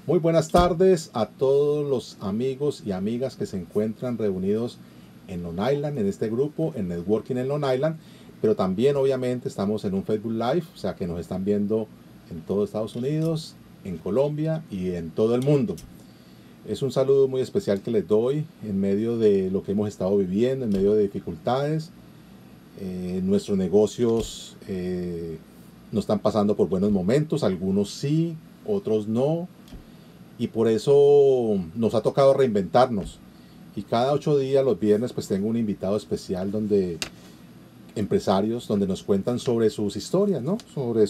Muy buenas tardes a todos los amigos y amigas que se encuentran reunidos en Long Island, en este grupo, en Networking en Long Island, pero también obviamente estamos en un Facebook Live, o sea que nos están viendo en todo Estados Unidos, en Colombia y en todo el mundo. Es un saludo muy especial que les doy en medio de lo que hemos estado viviendo, en medio de dificultades. Nuestros negocios no están pasando por buenos momentos, algunos sí, otros no, y por eso nos ha tocado reinventarnos. Y cada 8 días, los viernes, pues tengo un invitado especial donde empresarios, donde nos cuentan sobre sus historias, ¿no? Sobre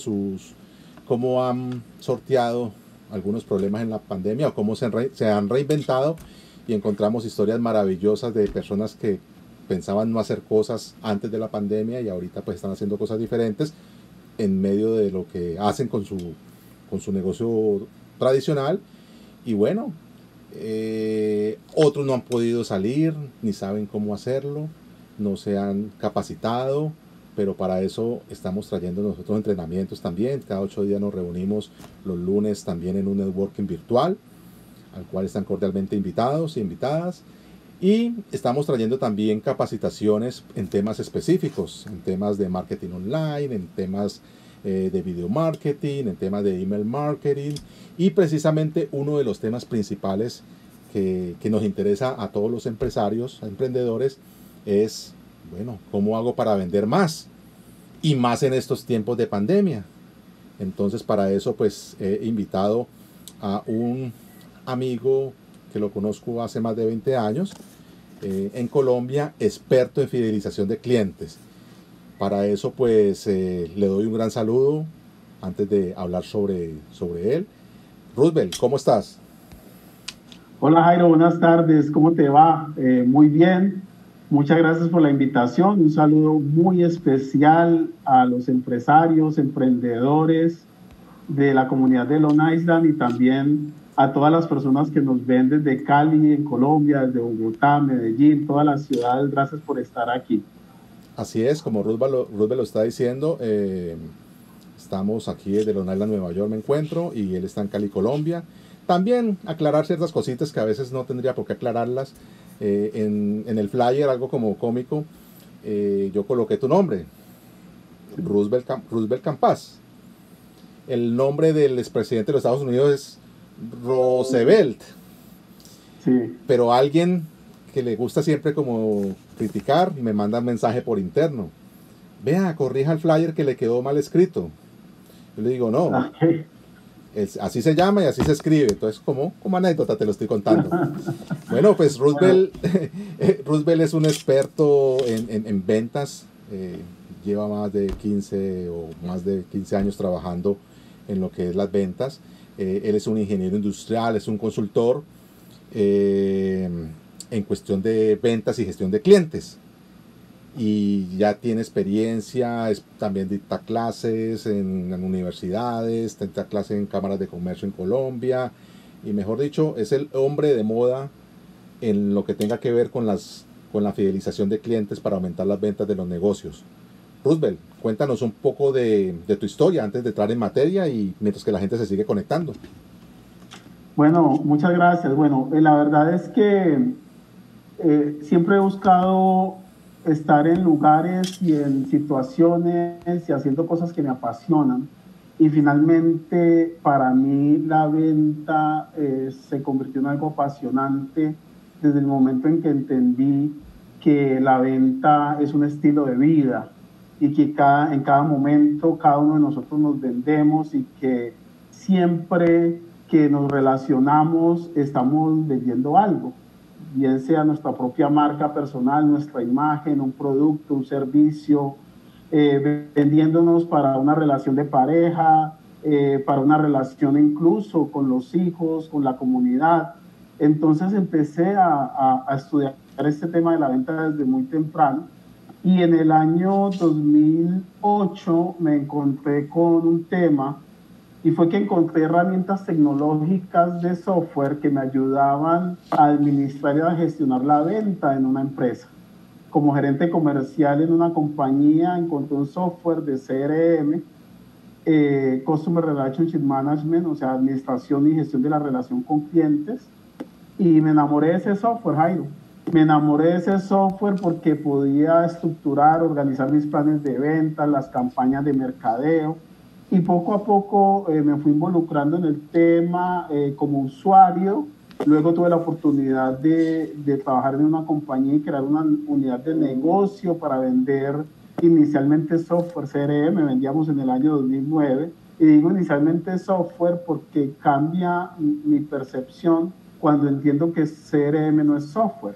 cómo han sorteado algunos problemas en la pandemia o cómo se han reinventado, y encontramos historias maravillosas de personas que pensaban no hacer cosas antes de la pandemia y ahorita pues están haciendo cosas diferentes en medio de lo que hacen con su negocio tradicional. Y bueno, otros no han podido salir, ni saben cómo hacerlo, no se han capacitado, pero para eso estamos trayendo nosotros entrenamientos también. Cada 8 días nos reunimos los lunes también en un networking virtual, al cual están cordialmente invitados y invitadas. Y estamos trayendo también capacitaciones en temas específicos, en temas de marketing online, en temas de video marketing, en temas de email marketing. Y precisamente uno de los temas principales que nos interesa a todos los empresarios, a emprendedores, es, bueno, ¿cómo hago para vender más? Y más en estos tiempos de pandemia. Entonces, para eso, pues, he invitado a un amigo que lo conozco hace más de 20 años, en Colombia, experto en fidelización de clientes. Para eso, pues, le doy un gran saludo antes de hablar sobre él. Roosevelt, ¿cómo estás? Hola Jairo, buenas tardes, ¿cómo te va? Muy bien, muchas gracias por la invitación. Un saludo muy especial a los empresarios, emprendedores de la comunidad de Long Island y también a todas las personas que nos ven desde Cali, en Colombia, desde Bogotá, Medellín, todas las ciudades. Gracias por estar aquí. Así es, como Roosevelt lo está diciendo, estamos aquí desde Long Island, Nueva York, me encuentro, y él está en Cali, Colombia. También aclarar ciertas cositas que a veces no tendría por qué aclararlas. En el flyer, algo como cómico, yo coloqué tu nombre, Roosevelt Campas. El nombre del expresidente de los Estados Unidos es Roosevelt, Sí. pero alguien que le gusta siempre como criticar me manda un mensaje por interno: vea, corrija el flyer que le quedó mal escrito. Yo le digo, no, Ok. así se llama y así se escribe. Entonces, como anécdota te lo estoy contando. Bueno, pues Bueno, Roosevelt es un experto en ventas. Lleva más de 15 años trabajando en lo que es las ventas. Él es un ingeniero industrial, es un consultor eh, en cuestión de ventas y gestión de clientes. Y ya tiene experiencia, también dicta clases en universidades, dicta clases en cámaras de comercio en Colombia, y mejor dicho, es el hombre de moda en lo que tenga que ver con la fidelización de clientes para aumentar las ventas de los negocios. Roosevelt, cuéntanos un poco de tu historia antes de entrar en materia y mientras que la gente se sigue conectando. bueno, muchas gracias. Bueno, la verdad es que siempre he buscado estar en lugares y en situaciones y haciendo cosas que me apasionan. Y finalmente, para mí, la venta se convirtió en algo apasionante desde el momento en que entendí que la venta es un estilo de vida y que en cada momento cada uno de nosotros nos vendemos y que siempre que nos relacionamos estamos vendiendo algo, bien sea nuestra propia marca personal, nuestra imagen, un producto, un servicio, vendiéndonos para una relación de pareja, para una relación incluso con los hijos, con la comunidad. Entonces empecé a estudiar este tema de la venta desde muy temprano y en el año 2008 me encontré con un tema y fue que encontré herramientas tecnológicas de software que me ayudaban a administrar y a gestionar la venta en una empresa. Como gerente comercial en una compañía encontré un software de CRM Customer Relationship Management, o sea, administración y gestión de la relación con clientes. Y me enamoré de ese software, Jairo. Me enamoré de ese software porque podía estructurar, organizar mis planes de venta, las campañas de mercadeo. Y poco a poco me fui involucrando en el tema como usuario. Luego tuve la oportunidad de trabajar en una compañía y crear una unidad de negocio para vender inicialmente software CRM. Vendíamos en el año 2009. Y digo inicialmente software porque cambia mi percepción cuando entiendo que CRM no es software.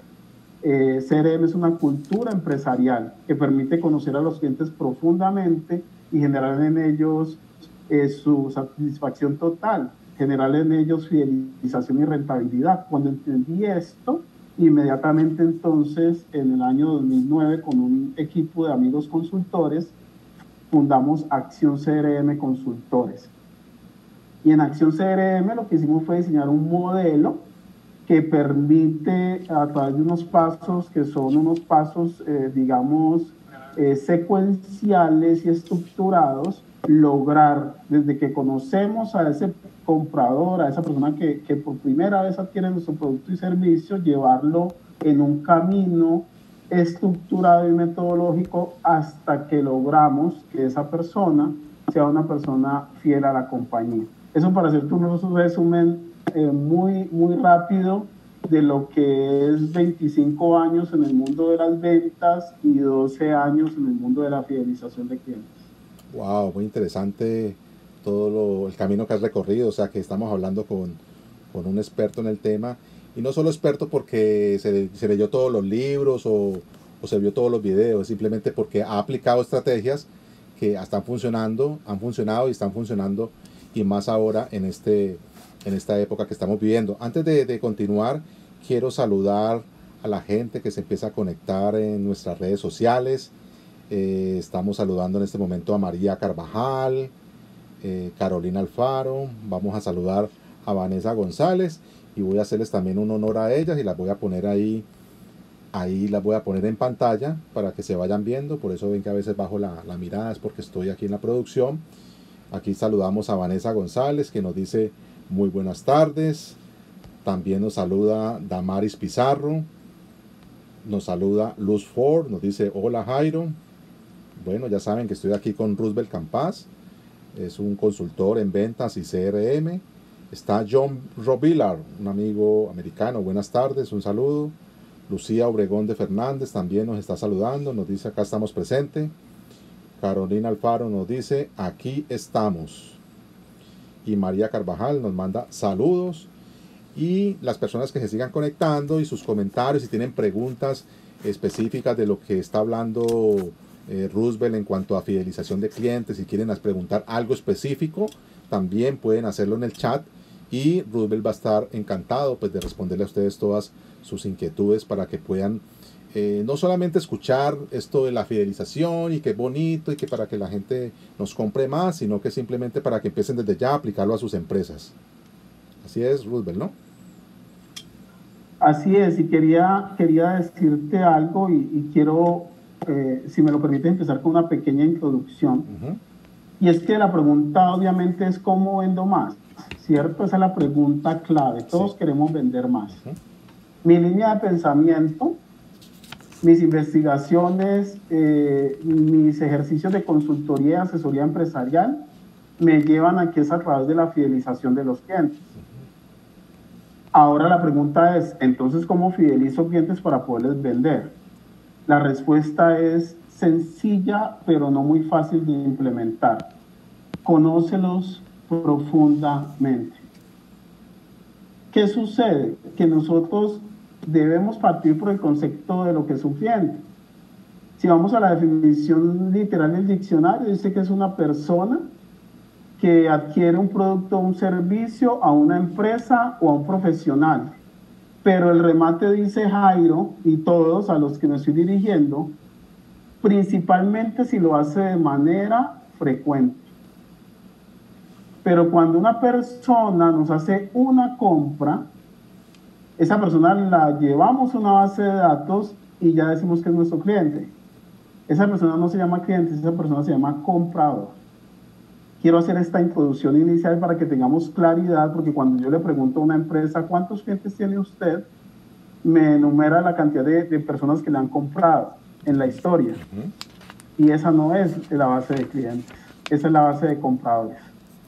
CRM es una cultura empresarial que permite conocer a los clientes profundamente y generar en ellos su satisfacción total, generar en ellos fidelización y rentabilidad. Cuando entendí esto, inmediatamente entonces, en el año 2009, con un equipo de amigos consultores, fundamos Acción CRM Consultores. Y en Acción CRM lo que hicimos fue diseñar un modelo que permite, a través de unos pasos que son unos pasos, digamos, secuenciales y estructurados, lograr, desde que conocemos a ese comprador, a esa persona que por primera vez adquiere nuestro producto y servicio, llevarlo en un camino estructurado y metodológico hasta que logramos que esa persona sea una persona fiel a la compañía. Eso para hacerte un resumen muy rápido de lo que es 25 años en el mundo de las ventas y 12 años en el mundo de la fidelización de clientes. Wow, muy interesante todo el camino que has recorrido, o sea que estamos hablando con un experto en el tema, y no solo experto porque se leyó todos los libros o se vio todos los videos, simplemente porque ha aplicado estrategias que están funcionando, han funcionado y están funcionando, y más ahora en esta época que estamos viviendo. Antes de continuar, quiero saludar a la gente que se empieza a conectar en nuestras redes sociales. Estamos saludando en este momento a María Carvajal, Carolina Alfaro. Vamos a saludar a Vanessa González y voy a hacerles también un honor a ellas y las voy a poner ahí las voy a poner en pantalla para que se vayan viendo. Por eso ven que a veces bajo la mirada, es porque estoy aquí en la producción. Aquí saludamos a Vanessa González, que nos dice muy buenas tardes. También nos saluda Damaris Pizarro. Nos saluda Luz Ford, nos dice hola Jairo. Bueno, ya saben que estoy aquí con Roosevelt Campás. Es un consultor en ventas y CRM. Está John Robilar, un amigo americano. Buenas tardes, un saludo. Lucía Obregón de Fernández también nos está saludando. Nos dice acá estamos presentes. Carolina Alfaro nos dice aquí estamos. Y María Carvajal nos manda saludos. Y las personas que se sigan conectando y sus comentarios, si tienen preguntas específicas de lo que está hablando Roosevelt en cuanto a fidelización de clientes, si quieren preguntar algo específico, también pueden hacerlo en el chat y Roosevelt va a estar encantado pues de responderle a ustedes todas sus inquietudes para que puedan no solamente escuchar esto de la fidelización y que es bonito y que para que la gente nos compre más, sino que simplemente para que empiecen desde ya a aplicarlo a sus empresas. Así es, Roosevelt, ¿no? Así es, y quería decirte algo y quiero, si me lo permite, empezar con una pequeña introducción. Y es que la pregunta obviamente es ¿cómo vendo más? ¿Cierto? Esa es la pregunta clave. Todos queremos vender más. Mi línea de pensamiento, mis investigaciones, mis ejercicios de consultoría y asesoría empresarial me llevan a que es a través de la fidelización de los clientes. Ahora la pregunta es, entonces, ¿cómo fidelizo clientes para poderles vender? La respuesta es sencilla, pero no muy fácil de implementar. Conócelos profundamente. ¿Qué sucede? Que nosotros debemos partir por el concepto de lo que es un cliente. Si vamos a la definición literal del diccionario, dice que es una persona que adquiere un producto o un servicio a una empresa o a un profesional. Pero el remate dice Jairo y todos a los que me estoy dirigiendo, principalmente si lo hace de manera frecuente. Pero cuando una persona nos hace una compra, esa persona la llevamos a una base de datos y ya decimos que es nuestro cliente. Esa persona no se llama cliente, esa persona se llama comprador. quiero hacer esta introducción inicial para que tengamos claridad, porque cuando yo le pregunto a una empresa, ¿cuántos clientes tiene usted? Me enumera la cantidad de personas que le han comprado en la historia. Y esa no es la base de clientes, esa es la base de compradores.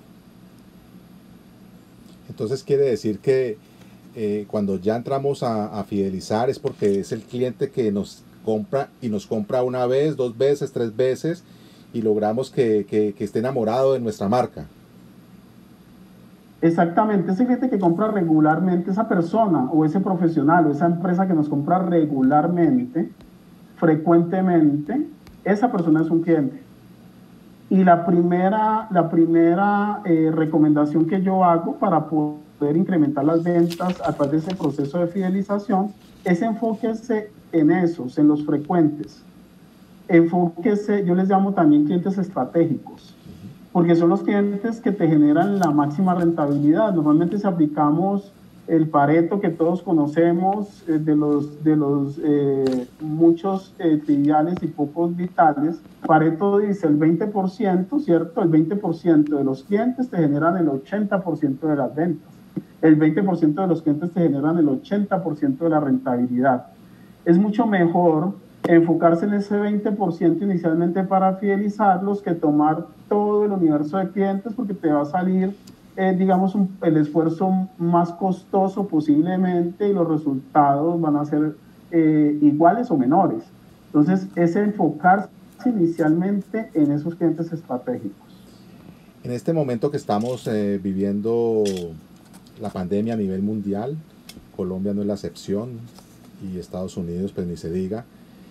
Entonces quiere decir que cuando ya entramos a fidelizar es porque es el cliente que nos compra y nos compra una vez, dos veces, tres veces y logramos que esté enamorado de nuestra marca. Exactamente, ese cliente que compra regularmente, esa persona o ese profesional o esa empresa que nos compra regularmente, frecuentemente, esa persona es un cliente. Y la primera recomendación que yo hago para poder incrementar las ventas a través de ese proceso de fidelización es enfóquese en esos, en los frecuentes. Enfóquese, yo les llamo también clientes estratégicos, porque son los clientes que te generan la máxima rentabilidad. Normalmente si aplicamos el Pareto que todos conocemos, de los muchos triviales y pocos vitales, Pareto dice el 20%, ¿cierto? El 20% de los clientes te generan el 80% de las ventas. El 20% de los clientes te generan el 80% de la rentabilidad. Es mucho mejor enfocarse en ese 20% inicialmente para fidelizarlos que tomar todo el universo de clientes, porque te va a salir, digamos, el esfuerzo más costoso posiblemente y los resultados van a ser iguales o menores. Entonces, es enfocarse inicialmente en esos clientes estratégicos. En este momento que estamos viviendo la pandemia a nivel mundial, Colombia no es la excepción y Estados Unidos pues ni se diga,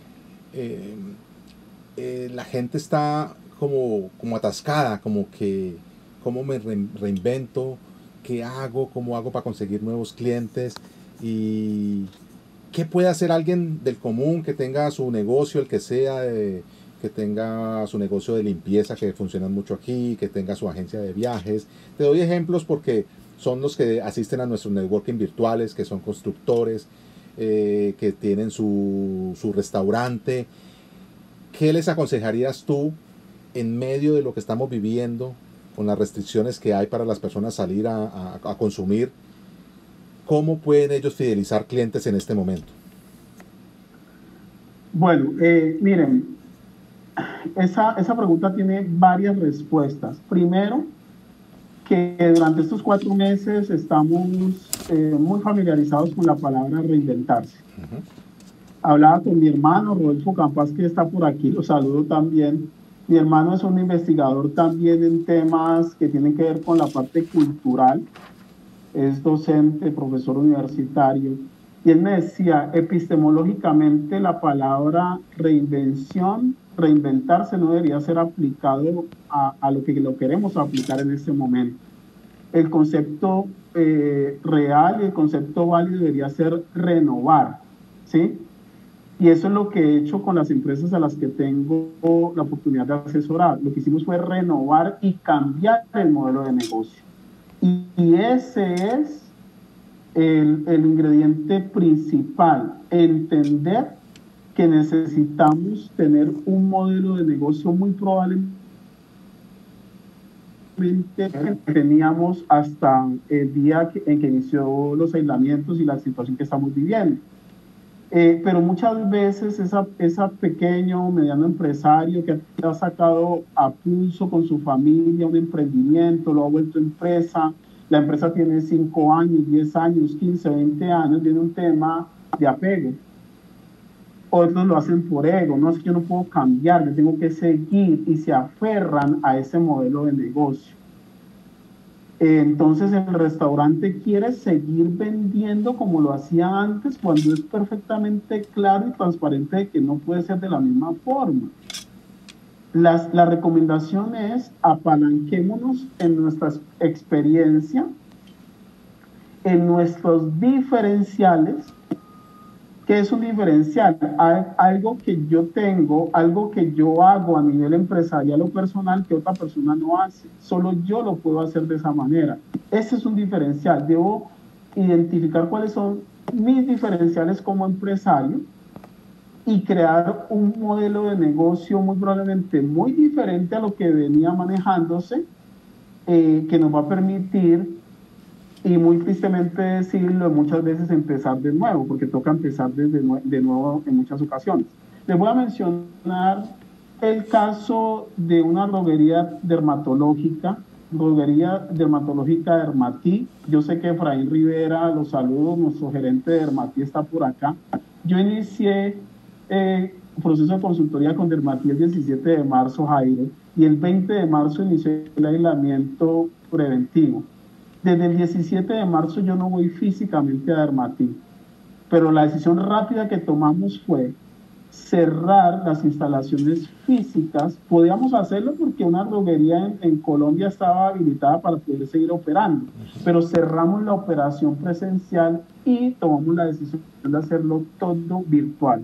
la gente está como atascada, como que cómo me reinvento, qué hago, cómo hago para conseguir nuevos clientes y qué puede hacer alguien del común que tenga su negocio, el que sea, que tenga su negocio de limpieza que funciona mucho aquí, que tenga su agencia de viajes. Te doy ejemplos porque son los que asisten a nuestros networking virtuales, que son constructores, que tienen su restaurante. ¿Qué les aconsejarías tú en medio de lo que estamos viviendo, con las restricciones que hay para las personas salir a consumir? ¿Cómo pueden ellos fidelizar clientes en este momento? Bueno, miren, esa pregunta tiene varias respuestas. Primero, que durante estos 4 meses estamos muy familiarizados con la palabra reinventarse. Hablaba con mi hermano Rodolfo Campas, que está por aquí, lo saludo también. Mi hermano es un investigador también en temas que tienen que ver con la parte cultural, es docente, profesor universitario, y él me decía, epistemológicamente la palabra reinvención, reinventarse no debería ser aplicado a lo que lo queremos aplicar en este momento. El concepto real y el concepto válido debería ser renovar, ¿sí? Y eso es lo que he hecho con las empresas a las que tengo la oportunidad de asesorar. Lo que hicimos fue renovar y cambiar el modelo de negocio. Y ese es el ingrediente principal, entender que necesitamos tener un modelo de negocio muy probablemente que teníamos hasta el día en que inició los aislamientos y la situación que estamos viviendo. Pero muchas veces esa pequeño o mediano empresario que ha sacado a pulso con su familia un emprendimiento, lo ha vuelto empresa, la empresa tiene 5 años, 10 años, 15, 20 años, viene un tema de apego. Otros lo hacen por ego, no es que yo no puedo cambiar, yo tengo que seguir, y se aferran a ese modelo de negocio. Entonces el restaurante quiere seguir vendiendo como lo hacía antes, cuando es perfectamente claro y transparente de que no puede ser de la misma forma. La recomendación es apalanquémonos en nuestra experiencia, en nuestros diferenciales. ¿Qué es un diferencial? Algo que yo tengo, algo que yo hago a nivel empresarial o personal que otra persona no hace. Solo yo lo puedo hacer de esa manera. Ese es un diferencial. Debo identificar cuáles son mis diferenciales como empresario y crear un modelo de negocio muy probablemente muy diferente a lo que venía manejándose, que nos va a permitir, y muy tristemente decirlo, muchas veces empezar de nuevo, porque toca empezar de nuevo en muchas ocasiones. Les voy a mencionar el caso de una droguería dermatológica Dermatí. Yo sé que Efraín Rivera, los saludos, nuestro gerente de Dermatí está por acá. Yo inicié proceso de consultoría con Dermatí el 17 de marzo, Jairo, y el 20 de marzo inicié el aislamiento preventivo. Desde el 17 de marzo yo no voy físicamente a Dermatí, pero la decisión rápida que tomamos fue cerrar las instalaciones físicas. Podíamos hacerlo porque una droguería en Colombia estaba habilitada para poder seguir operando, pero cerramos la operación presencial y tomamos la decisión de hacerlo todo virtual.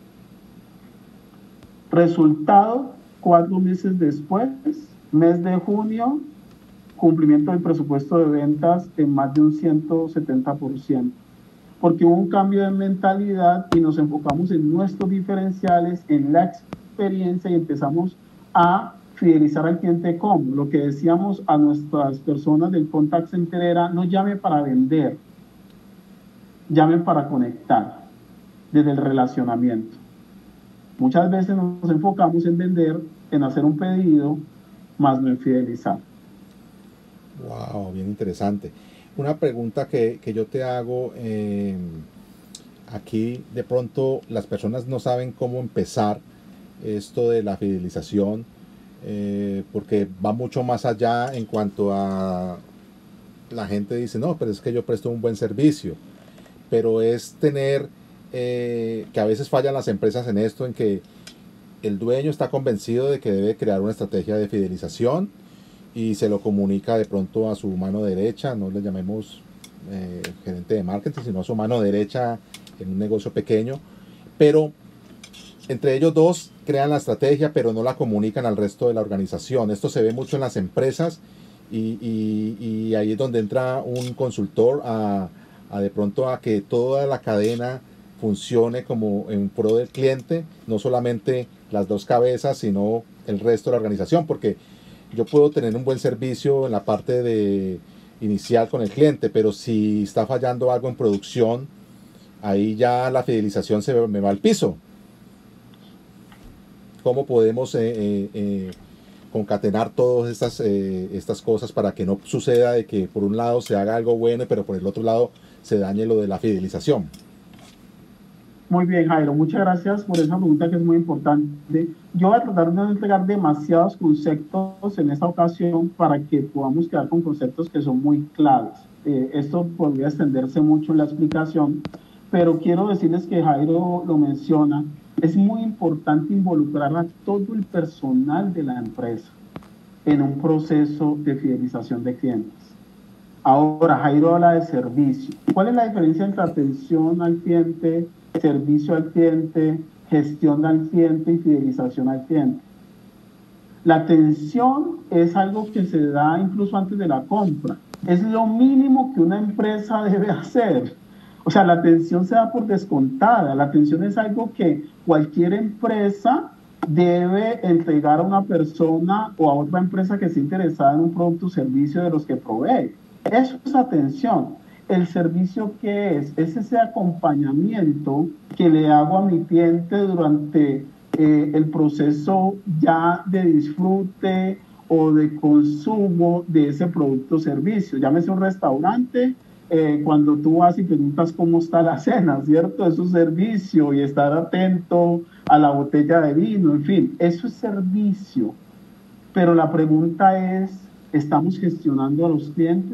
Resultado, 4 meses después, mes de junio, cumplimiento del presupuesto de ventas en más de un 170%, porque hubo un cambio de mentalidad y nos enfocamos en nuestros diferenciales, en la experiencia, y empezamos a fidelizar al cliente. Como lo que decíamos a nuestras personas del contact center era: no llame para vender, llamen para conectar, desde el relacionamiento. Muchas veces nos enfocamos en vender, en hacer un pedido, más no en fidelizar. Wow, bien interesante. Una pregunta que yo te hago, aquí de pronto las personas no saben cómo empezar esto de la fidelización, porque va mucho más allá en cuanto a la gente dice, no, pero es que yo presto un buen servicio, pero es tener, que a veces fallan las empresas en esto, en que el dueño está convencido de que debe crear una estrategia de fidelización y se lo comunica de pronto a su mano derecha, no le llamemos gerente de marketing, sino a su mano derecha en un negocio pequeño, pero entre ellos dos crean la estrategia, pero no la comunican al resto de la organización. Esto se ve mucho en las empresas y ahí es donde entra un consultor a de pronto a que toda la cadena funcione como en pro del cliente, no solamente las dos cabezas, sino el resto de la organización, porque yo puedo tener un buen servicio en la parte de inicial con el cliente, pero si está fallando algo en producción, ahí ya la fidelización me va al piso. ¿Cómo podemos concatenar todas estas cosas para que no suceda de que por un lado se haga algo bueno, pero por el otro lado se dañe lo de la fidelización? Muy bien, Jairo, muchas gracias por esa pregunta que es muy importante. Yo voy a tratar de no entregar demasiados conceptos en esta ocasión para que podamos quedar con conceptos que son muy claves. Esto podría extenderse mucho en la explicación, pero quiero decirles que Jairo lo menciona. Es muy importante involucrar a todo el personal de la empresa en un proceso de fidelización de clientes. Ahora, Jairo habla de servicio. ¿Cuál es la diferencia entre atención al cliente, servicio al cliente, gestión al cliente y fidelización al cliente? La atención es algo que se da incluso antes de la compra. Es lo mínimo que una empresa debe hacer. O sea, la atención se da por descontada. La atención es algo que cualquier empresa debe entregar a una persona o a otra empresa que esté interesada en un producto o servicio de los que provee. Eso es atención. El servicio, ¿qué es? Es ese acompañamiento que le hago a mi cliente durante el proceso ya de disfrute o de consumo de ese producto o servicio. Llámese un restaurante, cuando tú vas y preguntas cómo está la cena, ¿cierto? Es un servicio, y estar atento a la botella de vino, en fin, eso es servicio. Pero la pregunta es, ¿estamos gestionando a los clientes?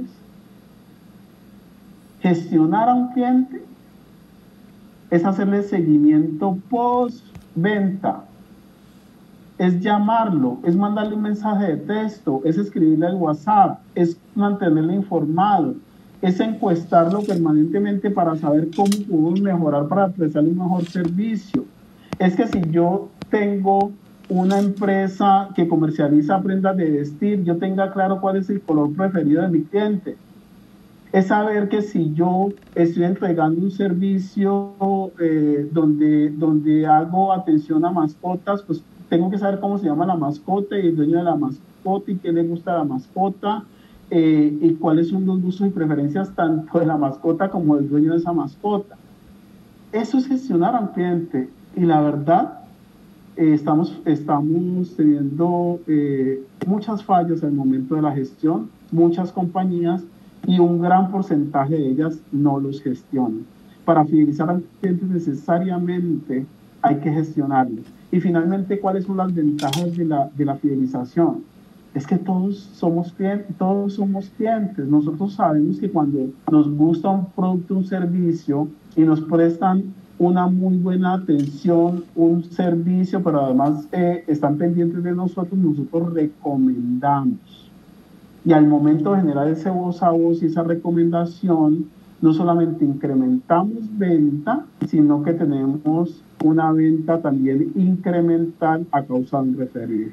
Gestionar a un cliente es hacerle seguimiento post-venta, es llamarlo, es mandarle un mensaje de texto, es escribirle al WhatsApp, es mantenerlo informado, es encuestarlo permanentemente para saber cómo podemos mejorar para prestarle un mejor servicio. Es que si yo tengo una empresa que comercializa prendas de vestir, yo tenga claro cuál es el color preferido de mi cliente. Es saber que si yo estoy entregando un servicio donde hago atención a mascotas, pues tengo que saber cómo se llama la mascota y el dueño de la mascota y qué le gusta a la mascota, y cuáles son los gustos y preferencias tanto de la mascota como del dueño de esa mascota. Eso es gestionar a un cliente y la verdad estamos teniendo muchas fallas al momento de la gestión, muchas compañías y un gran porcentaje de ellas no los gestionan. Para fidelizar al cliente necesariamente hay que gestionarlo. Y finalmente, ¿cuáles son las ventajas de la fidelización? Es que todos somos clientes. Nosotros sabemos que cuando nos gusta un producto, un servicio y nos prestan una muy buena atención, un servicio, pero además están pendientes de nosotros, nosotros recomendamos. Y al momento de generar ese voz a voz y esa recomendación, no solamente incrementamos venta, sino que tenemos una venta también incremental a causa de un referido.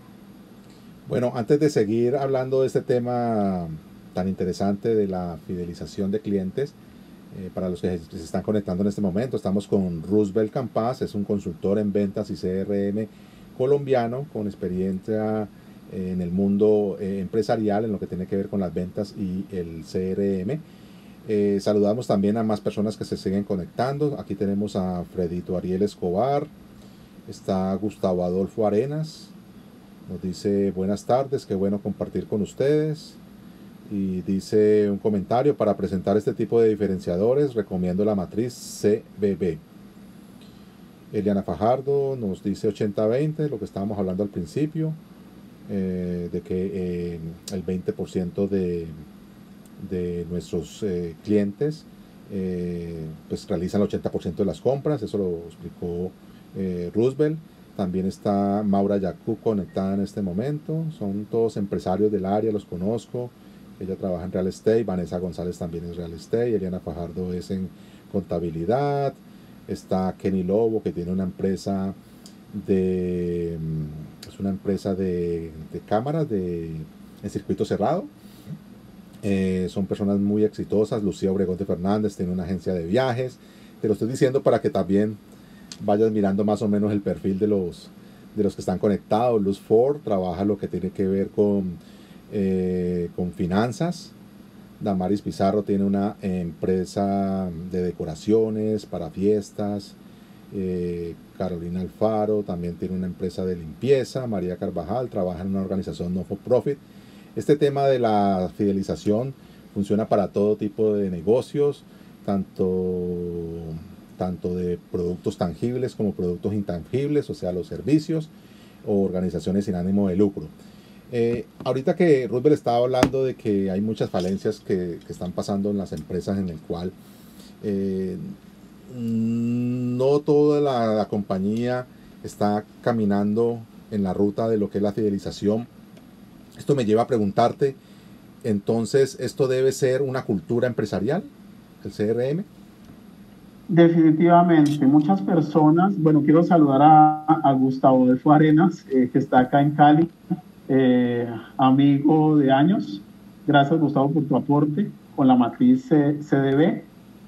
Bueno, antes de seguir hablando de este tema tan interesante de la fidelización de clientes, para los que se están conectando en este momento, estamos con Roosevelt Campas, es un consultor en ventas y CRM colombiano con experiencia en el mundo empresarial en lo que tiene que ver con las ventas y el CRM. Saludamos también a más personas que se siguen conectando. Aquí tenemos a Fredito Ariel Escobar, está Gustavo Adolfo Arenas, nos dice buenas tardes, qué bueno compartir con ustedes. Y dice un comentario: para presentar este tipo de diferenciadores recomiendo la matriz CBB. Eliana Fajardo nos dice 80-20, lo que estábamos hablando al principio, de que el 20% de nuestros clientes pues realizan el 80% de las compras. Eso lo explicó Roosevelt. También está Maura Yacu conectada en este momento. Son todos empresarios del área, los conozco. Ella trabaja en real estate. Vanessa González también es real estate. Eliana Fajardo es en contabilidad. Está Kenny Lobo, que tiene una empresa de cámaras en circuito cerrado. Son personas muy exitosas. Lucía Obregón de Fernández tiene una agencia de viajes. Te lo estoy diciendo para que también vayas mirando más o menos el perfil de los que están conectados. Luz Ford trabaja lo que tiene que ver con finanzas. Damaris Pizarro tiene una empresa de decoraciones para fiestas. Carolina Alfaro también tiene una empresa de limpieza. María Carvajal trabaja en una organización no for profit. Este tema de la fidelización funciona para todo tipo de negocios, tanto de productos tangibles como productos intangibles, o sea, los servicios o organizaciones sin ánimo de lucro. Ahorita que Roosevelt estaba hablando de que hay muchas falencias que están pasando en las empresas, en el cual no toda la compañía está caminando en la ruta de lo que es la fidelización. Esto me lleva a preguntarte, entonces, ¿esto debe ser una cultura empresarial, el CRM? Definitivamente, muchas personas, bueno, quiero saludar a Gustavo Adolfo Arenas, que está acá en Cali, amigo de años. Gracias, Gustavo, por tu aporte con la matriz CDB.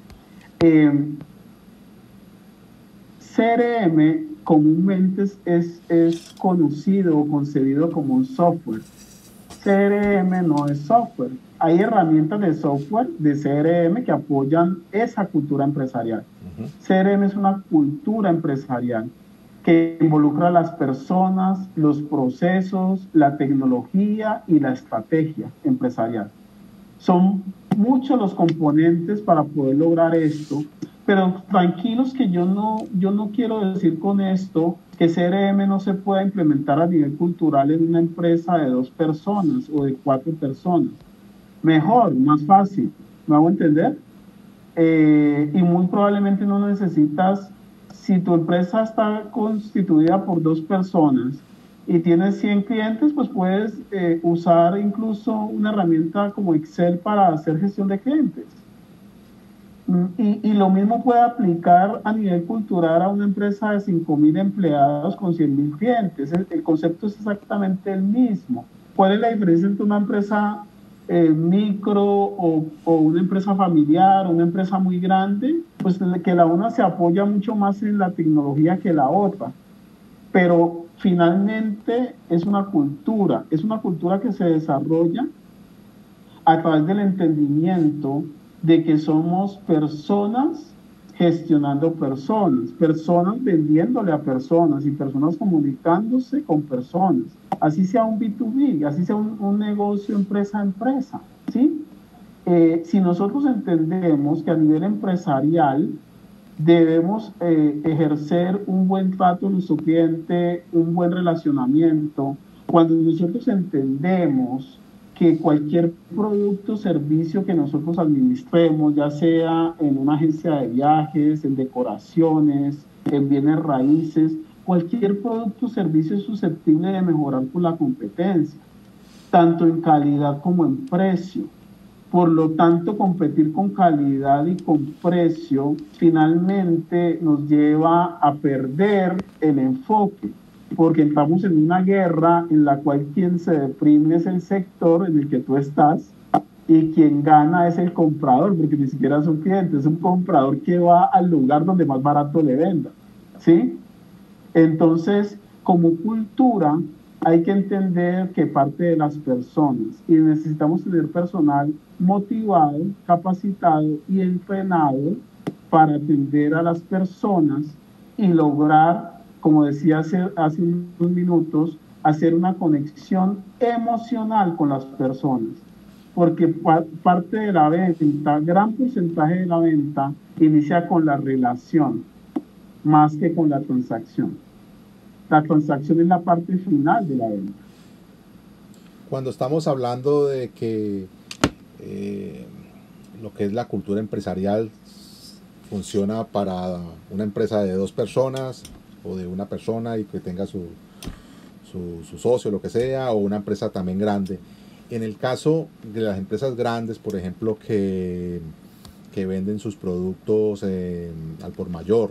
CRM comúnmente es conocido o concebido como un software. CRM no es software. Hay herramientas de software, de CRM, que apoyan esa cultura empresarial. CRM es una cultura empresarial que involucra a las personas, los procesos, la tecnología y la estrategia empresarial. Son muchos los componentes para poder lograr esto, pero tranquilos que yo no quiero decir con esto que CRM no se pueda implementar a nivel cultural en una empresa de 2 personas o de 4 personas. Mejor, más fácil, ¿me hago entender? Y muy probablemente no necesitas, si tu empresa está constituida por 2 personas y tienes 100 clientes, pues puedes usar incluso una herramienta como Excel para hacer gestión de clientes. Y lo mismo puede aplicar a nivel cultural a una empresa de 5.000 empleados con 100.000 clientes. El concepto es exactamente el mismo. ¿Cuál es la diferencia entre una empresa micro o una empresa familiar, una empresa muy grande? Pues que la una se apoya mucho más en la tecnología que la otra. Pero finalmente es una cultura que se desarrolla a través del entendimiento de que somos personas gestionando personas, personas vendiéndole a personas y personas comunicándose con personas, así sea un B2B, así sea un negocio empresa a empresa, ¿sí? Si nosotros entendemos que a nivel empresarial debemos ejercer un buen trato con nuestro cliente, un buen relacionamiento, cuando nosotros entendemos que cualquier producto o servicio que nosotros administremos, ya sea en una agencia de viajes, en decoraciones, en bienes raíces, cualquier producto o servicio es susceptible de mejorar por la competencia, tanto en calidad como en precio. Por lo tanto, competir con calidad y con precio finalmente nos lleva a perder el enfoque, porque estamos en una guerra en la cual quien se deprime es el sector en el que tú estás y quien gana es el comprador, porque ni siquiera es un cliente, es un comprador que va al lugar donde más barato le venda, ¿sí? Entonces, como cultura, hay que entender que parte de las personas y necesitamos tener personal motivado, capacitado y entrenado para atender a las personas y lograr, como decía hace unos minutos, hacer una conexión emocional con las personas. Porque parte de la venta, gran porcentaje de la venta, inicia con la relación, más que con la transacción. La transacción es la parte final de la venta. Cuando estamos hablando de que lo que es la cultura empresarial funciona para una empresa de 2 personas o de una persona y que tenga su socio, lo que sea, o una empresa también grande. En el caso de las empresas grandes, por ejemplo, que venden sus productos al por mayor,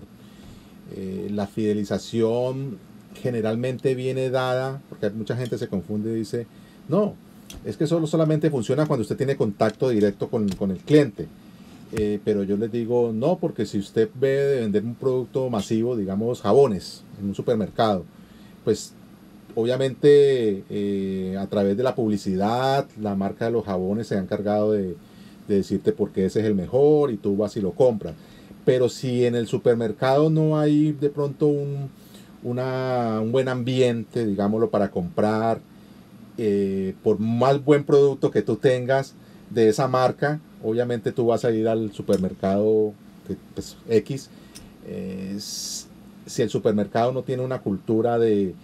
la fidelización generalmente viene dada, porque mucha gente se confunde y dice, no, es que solamente funciona cuando usted tiene contacto directo con el cliente. Pero yo les digo, no, porque si usted ve de vender un producto masivo, digamos jabones, en un supermercado, pues obviamente a través de la publicidad, la marca de los jabones se ha encargado de decirte por qué ese es el mejor y tú vas y lo compras. Pero si en el supermercado no hay de pronto un buen ambiente, digámoslo, para comprar, por más buen producto que tú tengas de esa marca, obviamente tú vas a ir al supermercado pues, X. Si el supermercado no tiene una cultura de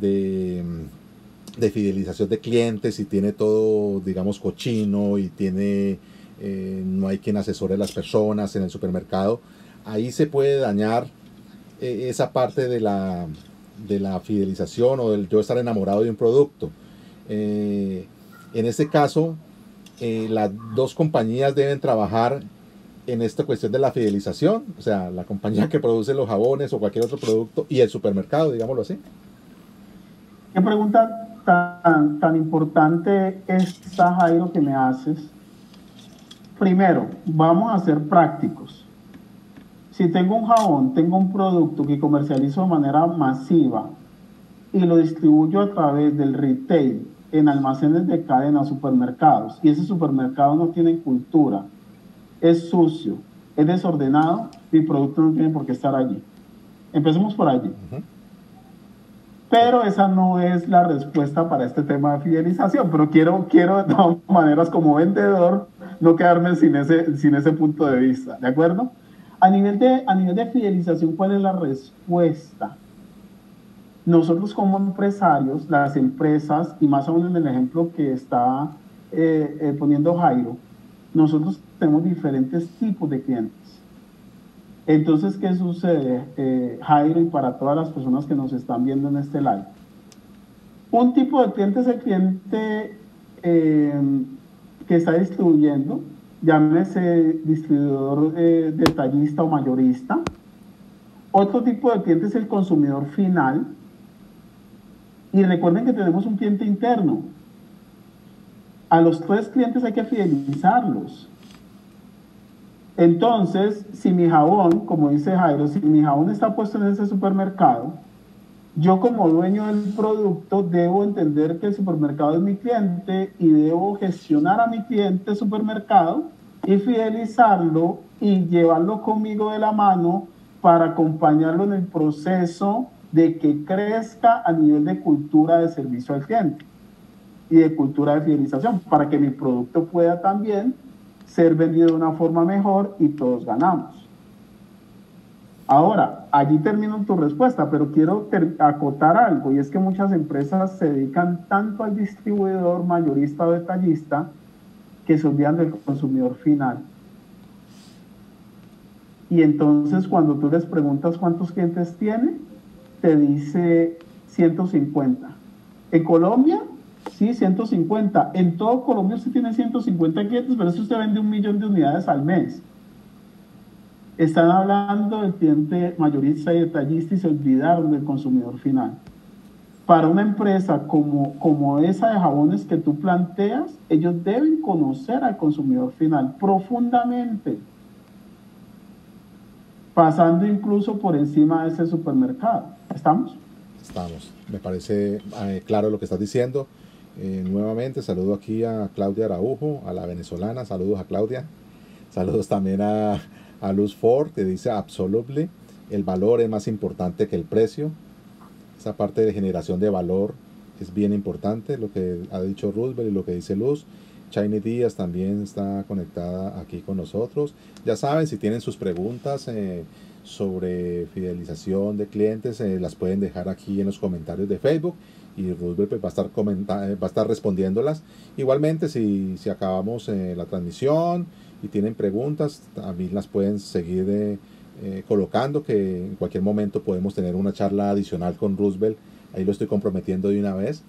fidelización de clientes y tiene todo, digamos, cochino y tiene no hay quien asesore a las personas en el supermercado, ahí se puede dañar esa parte de la fidelización o del yo estar enamorado de un producto. En este caso, las dos compañías deben trabajar en esta cuestión de la fidelización, o sea, la compañía que produce los jabones o cualquier otro producto y el supermercado, digámoslo así. ¿Qué pregunta tan importante esta, Jairo, que me haces? Primero, vamos a ser prácticos. Si tengo un jabón, tengo un producto que comercializo de manera masiva y lo distribuyo a través del retail en almacenes de cadena, supermercados, y ese supermercado no tiene cultura, es sucio, es desordenado, mi producto no tiene por qué estar allí. Empecemos por allí. Pero esa no es la respuesta para este tema de fidelización, pero quiero de todas maneras como vendedor no quedarme sin ese punto de vista, ¿de acuerdo? A nivel de fidelización, ¿cuál es la respuesta? Nosotros como empresarios, las empresas, y más aún en el ejemplo que está poniendo Jairo, nosotros tenemos diferentes tipos de clientes. Entonces, ¿qué sucede, Jairo, y para todas las personas que nos están viendo en este live? Un tipo de cliente es el cliente que está distribuyendo, llámese distribuidor detallista o mayorista. Otro tipo de cliente es el consumidor final. Y recuerden que tenemos un cliente interno. A los 3 clientes hay que fidelizarlos. Entonces, si mi jabón, como dice Jairo, si mi jabón está puesto en ese supermercado, Yo como dueño del producto debo entender que el supermercado es mi cliente y debo gestionar a mi cliente supermercado y fidelizarlo y llevarlo conmigo de la mano para acompañarlo en el proceso de que crezca a nivel de cultura de servicio al cliente y de cultura de fidelización, para que mi producto pueda también ser vendido de una forma mejor y todos ganamos. Ahora, allí termino tu respuesta, pero quiero acotar algo, y es que muchas empresas se dedican tanto al distribuidor, mayorista o detallista, que se olvidan del consumidor final. Y entonces cuando tú les preguntas cuántos clientes tiene, te dice 150. En Colombia, sí, 150. En todo Colombia usted tiene 150 clientes, pero eso usted vende 1.000.000 de unidades al mes. Están hablando del cliente mayorista y detallista y se olvidaron del consumidor final. Para una empresa como esa de jabones que tú planteas, ellos deben conocer al consumidor final profundamente, pasando incluso por encima de ese supermercado. ¿Estamos? Estamos. Me parece claro lo que estás diciendo. Nuevamente saludo aquí a Claudia Araujo, a la venezolana. Saludos a Claudia. Saludos también a Luz Ford, que dice absolutely, el valor es más importante que el precio. Esa parte de generación de valor es bien importante, lo que ha dicho Roosevelt y lo que dice Luz. Chaini Díaz también está conectada aquí con nosotros. Ya saben, si tienen sus preguntas sobre fidelización de clientes, las pueden dejar aquí en los comentarios de Facebook y Roosevelt pues, va a estar respondiéndolas. Igualmente, si acabamos la transmisión y tienen preguntas, también las pueden seguir colocando, que en cualquier momento podemos tener una charla adicional con Roosevelt. Ahí lo estoy comprometiendo de una vez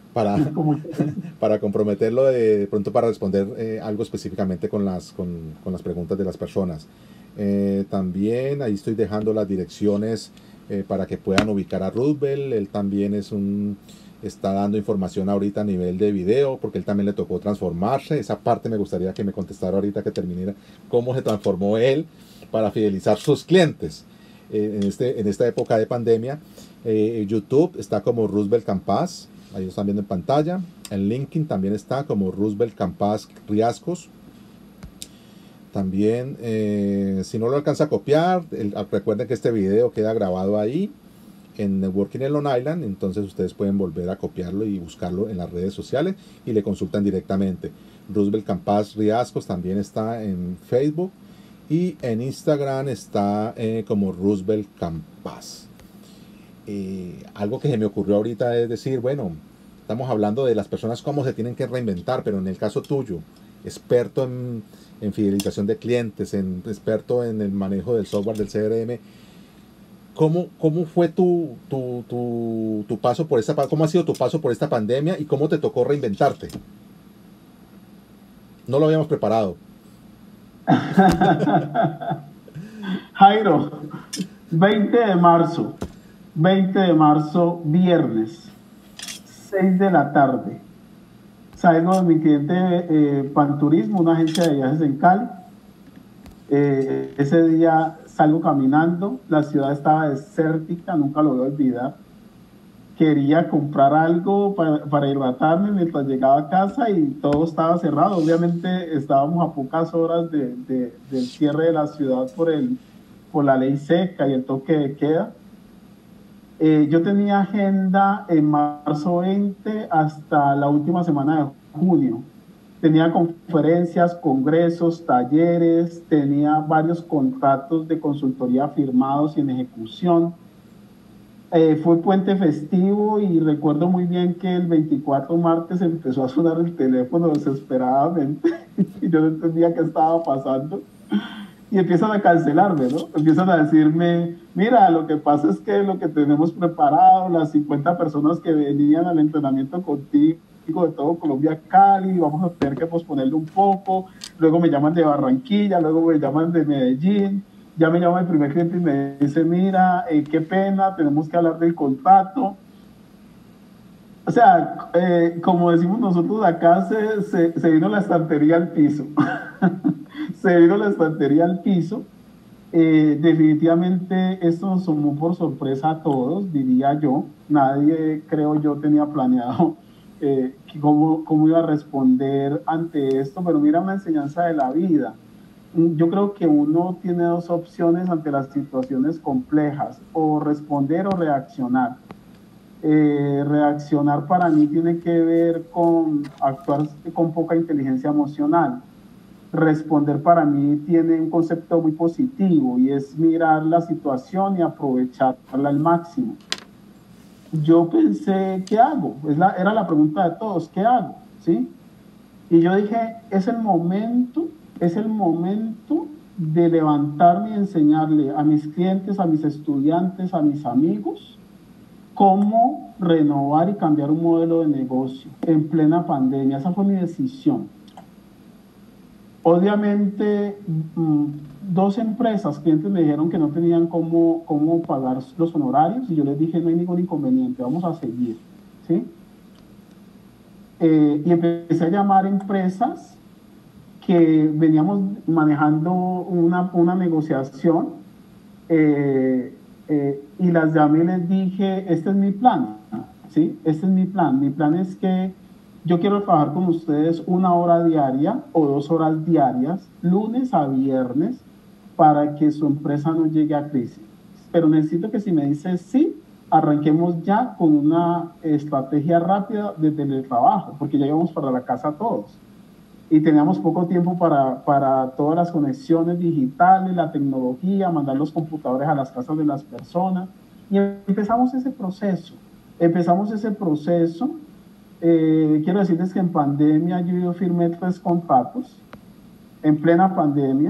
para comprometerlo de pronto para responder algo específicamente con las preguntas de las personas. También ahí estoy dejando las direcciones para que puedan ubicar a Roosevelt. Él también está dando información ahorita a nivel de video, porque él también le tocó transformarse. Esa parte me gustaría que me contestara ahorita que terminara cómo se transformó él para fidelizar sus clientes en esta época de pandemia. YouTube está como Roosevelt Campas, ahí lo están viendo en pantalla. En LinkedIn también está como Roosevelt Campas Riascos. También, si no lo alcanza a copiar, recuerden que este video queda grabado ahí en Networking en Long Island, entonces ustedes pueden volver a copiarlo y buscarlo en las redes sociales y le consultan directamente. Roosevelt Campas Riascos también está en Facebook y en Instagram está como Roosevelt Campas. Algo que se me ocurrió ahorita es decir, bueno, estamos hablando de las personas cómo se tienen que reinventar, pero en el caso tuyo, experto en fidelización de clientes, experto en el manejo del software del CRM, ¿cómo fue tu paso por cómo ha sido tu paso por esta pandemia y cómo te tocó reinventarte? No lo habíamos preparado. Jairo, 20 de marzo, 20 de marzo, viernes, 6 de la tarde. Salgo de mi cliente Panturismo, una agencia de viajes en Cali. Ese día salgo caminando, la ciudad estaba desértica, nunca lo voy a olvidar. Quería comprar algo para hidratarme mientras llegaba a casa y todo estaba cerrado. Obviamente estábamos a pocas horas del cierre de la ciudad por la ley seca y el toque de queda. Yo tenía agenda en marzo 20 hasta la última semana de junio. Tenía conferencias, congresos, talleres, tenía varios contratos de consultoría firmados y en ejecución. Fue puente festivo y recuerdo muy bien que el 24 martes empezó a sonar el teléfono desesperadamente y yo no entendía qué estaba pasando. Y empiezan a cancelarme, ¿no? Empiezan a decirme, mira, lo que pasa es que lo que tenemos preparado, las 50 personas que venían al entrenamiento contigo de todo Colombia, Cali, vamos a tener que posponerlo un poco. Luego me llaman de Barranquilla, luego me llaman de Medellín. Ya me llama el primer cliente y me dice, mira, qué pena, tenemos que hablar del contrato. O sea, como decimos nosotros acá, se vino la estantería al piso. Se vino la estantería al piso Definitivamente esto nos tomó por sorpresa a todos, diría yo. Nadie, creo yo, tenía planeado cómo iba a responder ante esto, pero mira, una enseñanza de la vida. Yo creo que uno tiene dos opciones ante las situaciones complejas, o responder o reaccionar. Reaccionar para mí tiene que ver con actuar con poca inteligencia emocional. Responder para mí tiene un concepto muy positivo y es mirar la situación y aprovecharla al máximo. Yo pensé, ¿qué hago? Era la pregunta de todos, ¿qué hago? ¿Sí? Y yo dije, es el momento de levantarme y enseñarle a mis clientes, a mis estudiantes, a mis amigos, cómo renovar y cambiar un modelo de negocio en plena pandemia. Esa fue mi decisión. Obviamente, dos empresas, clientes me dijeron que no tenían cómo pagar los honorarios y yo les dije, no hay ningún inconveniente, vamos a seguir, ¿sí? Y empecé a llamar empresas que veníamos manejando una negociación y las llamé y les dije, este es mi plan, ¿sí? Este es mi plan. Mi plan es que yo quiero trabajar con ustedes 1 hora diaria o 2 horas diarias, lunes a viernes, para que su empresa no llegue a crisis. Pero necesito que si me dices sí, arranquemos ya con una estrategia rápida de teletrabajo, porque ya íbamos para la casa todos. Y teníamos poco tiempo para todas las conexiones digitales, la tecnología, mandar los computadores a las casas de las personas. Y empezamos ese proceso. Quiero decirles que en pandemia yo firmé 3 contratos, en plena pandemia.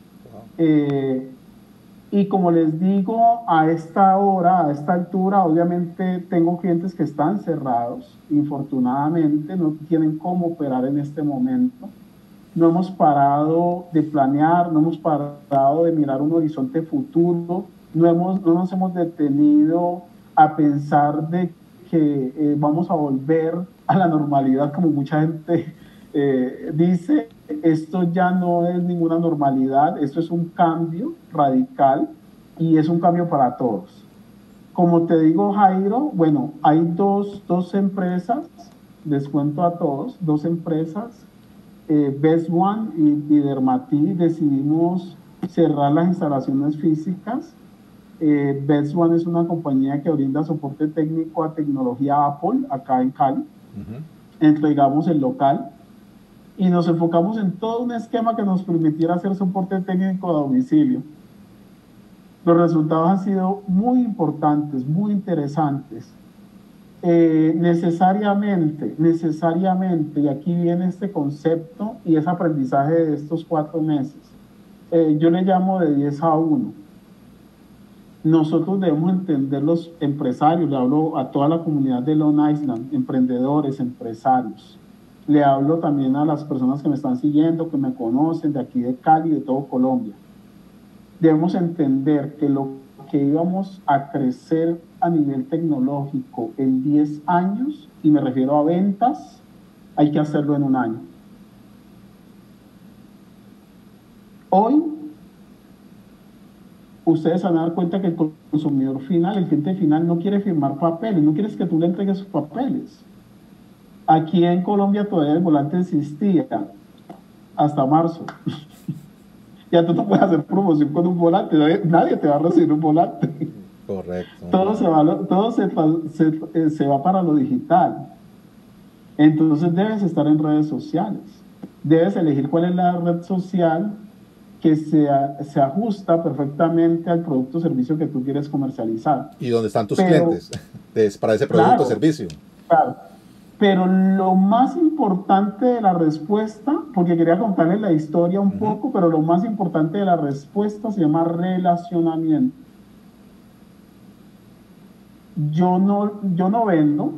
Y como les digo, a esta hora, a esta altura, obviamente tengo clientes que están cerrados, infortunadamente, no tienen cómo operar en este momento. No hemos parado de planear, no hemos parado de mirar un horizonte futuro, no nos hemos detenido a pensar de que vamos a volver a la normalidad, como mucha gente dice. Esto ya no es ninguna normalidad, esto es un cambio radical y es un cambio para todos. Como te digo, Jairo, bueno, hay dos empresas, les cuento a todos, 2 empresas, Best One y Dermati, decidimos cerrar las instalaciones físicas. Best One es una compañía que brinda soporte técnico a tecnología Apple acá en Cali. Entregamos el local y nos enfocamos en todo un esquema que nos permitiera hacer soporte técnico a domicilio. Los resultados han sido muy importantes, muy interesantes. Necesariamente, y aquí viene este concepto y ese aprendizaje de estos 4 meses, yo le llamo de 10 a 1. Nosotros debemos entender los empresarios, le hablo a toda la comunidad de Long Island, emprendedores, empresarios. Le hablo también a las personas que me están siguiendo, que me conocen de aquí de Cali, de todo Colombia. Debemos entender que lo que íbamos a crecer a nivel tecnológico en 10 años, y me refiero a ventas, hay que hacerlo en 1 año. Hoy, ustedes van a dar cuenta que el consumidor final, el cliente final, no quiere firmar papeles, no quieres que tú le entregues sus papeles. Aquí en Colombia todavía el volante existía hasta marzo. Ya tú no puedes hacer promoción con un volante, nadie te va a recibir un volante. Correcto. Todo se va para lo digital. Entonces debes estar en redes sociales. Debes elegir cuál es la red social que se ajusta perfectamente al producto o servicio que tú quieres comercializar. ¿Y dónde están tus clientes para ese producto o servicio? Claro. Pero lo más importante de la respuesta, porque quería contarles la historia un poco, pero lo más importante de la respuesta se llama relacionamiento. Yo no vendo,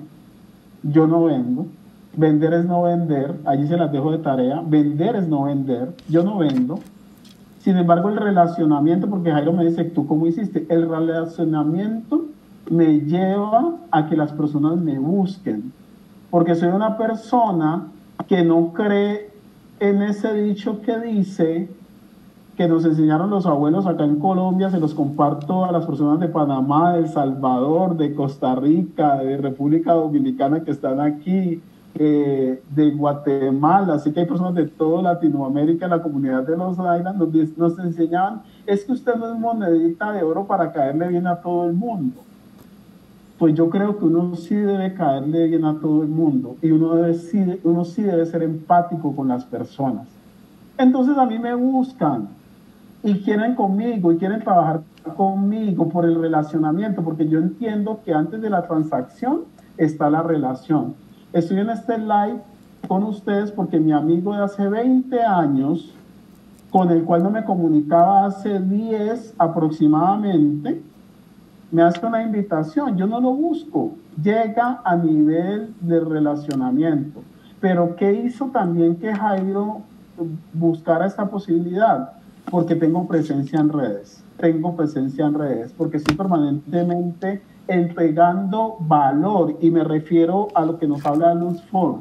vender es no vender, allí se las dejo de tarea, vender es no vender, yo no vendo. Sin embargo, el relacionamiento, porque Jairo me dice, ¿tú cómo hiciste? El relacionamiento me lleva a que las personas me busquen. Porque soy una persona que no cree en ese dicho que dice que nos enseñaron los abuelos acá en Colombia, se los comparto a las personas de Panamá, de El Salvador, de Costa Rica, de República Dominicana que están aquí, de Guatemala, así que hay personas de toda Latinoamérica, la comunidad de los Islands, nos enseñaban, es que usted no es monedita de oro para caerle bien a todo el mundo. Pues yo creo que uno sí debe caerle bien a todo el mundo y uno sí debe ser empático con las personas. Entonces a mí me buscan y quieren conmigo y quieren trabajar conmigo por el relacionamiento, porque yo entiendo que antes de la transacción está la relación. Estoy en este live con ustedes porque mi amigo de hace 20 años, con el cual no me comunicaba hace 10 aproximadamente, me hace una invitación, yo no lo busco, llega a nivel de relacionamiento. Pero ¿qué hizo también que Jairo buscara esta posibilidad? Porque tengo presencia en redes, porque estoy permanentemente entregando valor, y me refiero a lo que nos habla Luz Ford.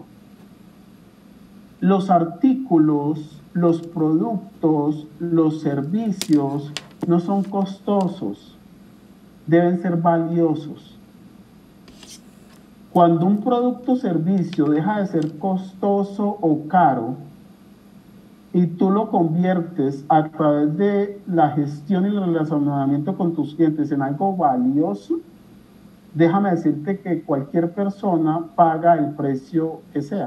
Los artículos, los productos, los servicios no son costosos, deben ser valiosos. Cuando un producto o servicio deja de ser costoso o caro y tú lo conviertes a través de la gestión y el relacionamiento con tus clientes en algo valioso, déjame decirte que cualquier persona paga el precio que sea.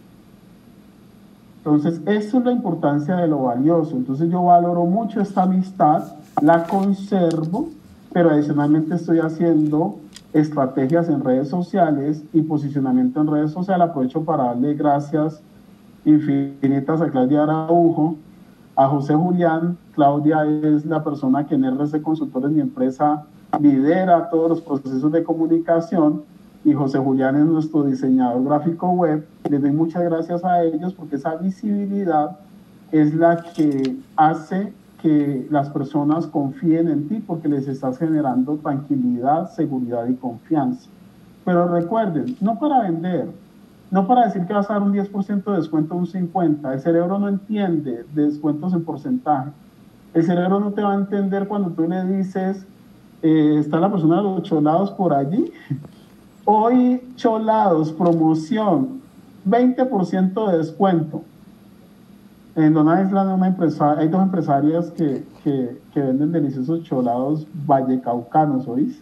Entonces, eso es la importancia de lo valioso. Entonces, yo valoro mucho esta amistad, la conservo, pero adicionalmente estoy haciendo estrategias en redes sociales y posicionamiento en redes sociales. Aprovecho para darle gracias infinitas a Claudia Araujo, a José Julián. Claudia es la persona que en RC Consultores, mi empresa, lidera todos los procesos de comunicación, y José Julián es nuestro diseñador gráfico web. Les doy muchas gracias a ellos porque esa visibilidad es la que hace que las personas confíen en ti, porque les estás generando tranquilidad, seguridad y confianza. Pero recuerden, no para vender, no para decir que vas a dar un 10% de descuento o un 50%. El cerebro no entiende de descuentos en porcentaje. El cerebro no te va a entender cuando tú le dices, está la persona de los cholados por allí. Hoy cholados, promoción, 20% de descuento. En Long Island hay dos empresarias que venden deliciosos cholados vallecaucanos, ¿oís?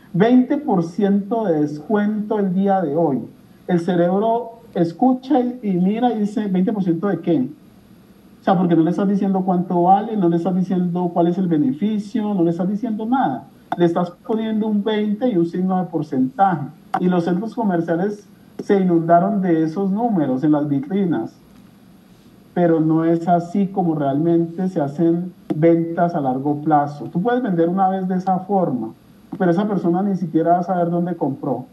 20% de descuento el día de hoy. El cerebro escucha y mira y dice, ¿20% de qué? O sea, porque no le estás diciendo cuánto vale, no le estás diciendo cuál es el beneficio, no le estás diciendo nada. Le estás poniendo un 20 y un signo de porcentaje. Y los centros comerciales se inundaron de esos números en las vitrinas. Pero no es así como realmente se hacen ventas a largo plazo. Tú puedes vender una vez de esa forma, pero esa persona ni siquiera va a saber dónde compró.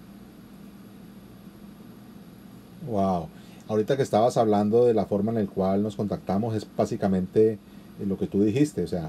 Wow. Ahorita que estabas hablando de la forma en la cual nos contactamos, es básicamente lo que tú dijiste. O sea,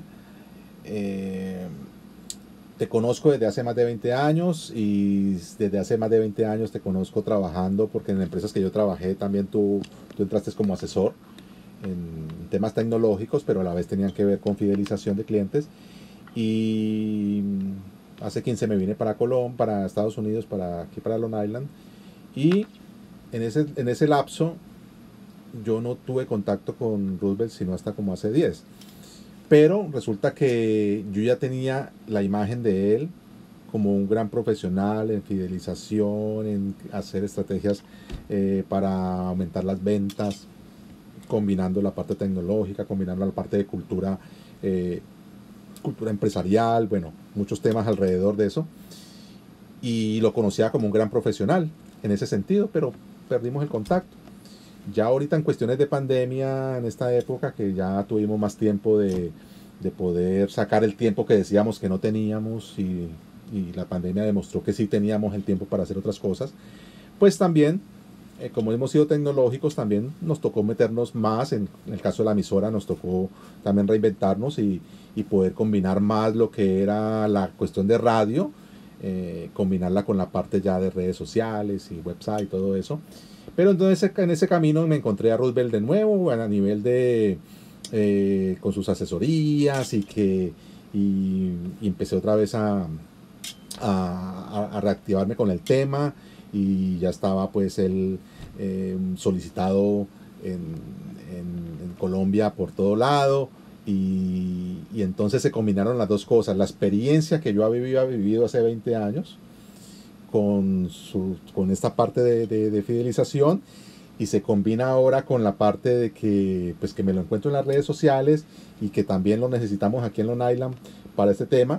te conozco desde hace más de 20 años, y desde hace más de 20 años te conozco trabajando, porque en empresas que yo trabajé también tú entraste como asesor en temas tecnológicos, pero a la vez tenían que ver con fidelización de clientes. Y hace 15 me vine para Colombia, para Estados Unidos, aquí para Long Island, y en ese lapso yo no tuve contacto con Roosevelt sino hasta como hace 10. Pero resulta que yo ya tenía la imagen de él como un gran profesional en fidelización, en hacer estrategias para aumentar las ventas, combinando la parte tecnológica, combinando la parte de cultura empresarial, bueno, muchos temas alrededor de eso. Y lo conocía como un gran profesional en ese sentido, pero perdimos el contacto. Ya ahorita en cuestiones de pandemia, en esta época que ya tuvimos más tiempo de poder sacar el tiempo que decíamos que no teníamos, y la pandemia demostró que sí teníamos el tiempo para hacer otras cosas, pues también, como hemos sido tecnológicos, también nos tocó meternos más, en el caso de la emisora nos tocó también reinventarnos y poder combinar más lo que era la cuestión de radio, combinarla con la parte ya de redes sociales y website y todo eso. Pero entonces en ese camino me encontré a Roosevelt de nuevo a nivel de con sus asesorías y empecé otra vez a reactivarme con el tema y ya estaba pues él solicitado en Colombia por todo lado y entonces se combinaron las dos cosas, la experiencia que yo había vivido hace 20 años con esta parte de fidelización y se combina ahora con la parte de que, pues, que me lo encuentro en las redes sociales y que también lo necesitamos aquí en Long Island para este tema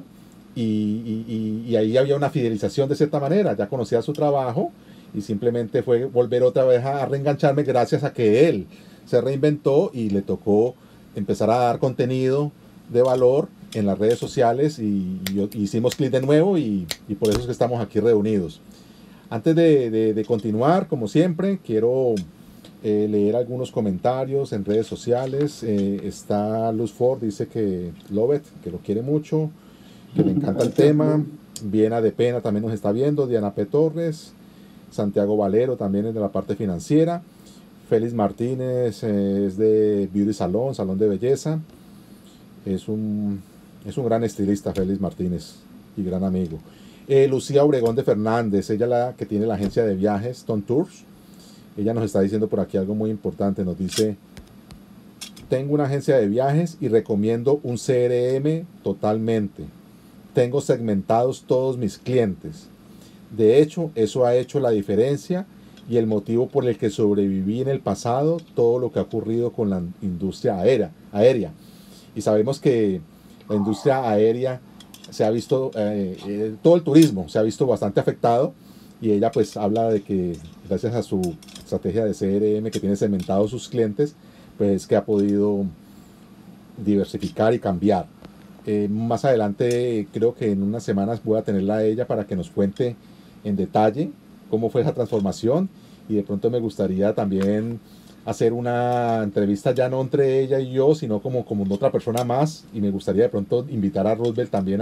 y ahí había una fidelización de cierta manera, ya conocía su trabajo y simplemente fue volver otra vez a reengancharme gracias a que él se reinventó y le tocó empezar a dar contenido de valor en las redes sociales y hicimos clic de nuevo y por eso es que estamos aquí reunidos. Antes de continuar, como siempre, quiero leer algunos comentarios en redes sociales. Está Luz Ford, dice que love it, que lo quiere mucho, que le encanta el tema. Viena de Pena también nos está viendo. Diana P. Torres. Santiago Valero también es de la parte financiera. Félix Martínez es de Beauty Salón, Salón de Belleza. Es un gran estilista, Félix Martínez, y gran amigo. Lucía Obregón de Fernández, ella la que tiene la agencia de viajes Ton Tours. Ella nos está diciendo por aquí algo muy importante. Nos dice: tengo una agencia de viajes y recomiendo un CRM totalmente. Tengo segmentados todos mis clientes. De hecho, eso ha hecho la diferencia y el motivo por el que sobreviví en el pasado todo lo que ha ocurrido con la industria aérea. Y sabemos que la industria aérea se ha visto, todo el turismo se ha visto bastante afectado y ella pues habla de que gracias a su estrategia de CRM que tiene segmentado sus clientes, pues que ha podido diversificar y cambiar. Más adelante, creo que en unas semanas voy a tenerla a ella para que nos cuente en detalle cómo fue esa transformación y de pronto me gustaría también hacer una entrevista ya no entre ella y yo, sino como otra persona más y me gustaría de pronto invitar a Roosevelt también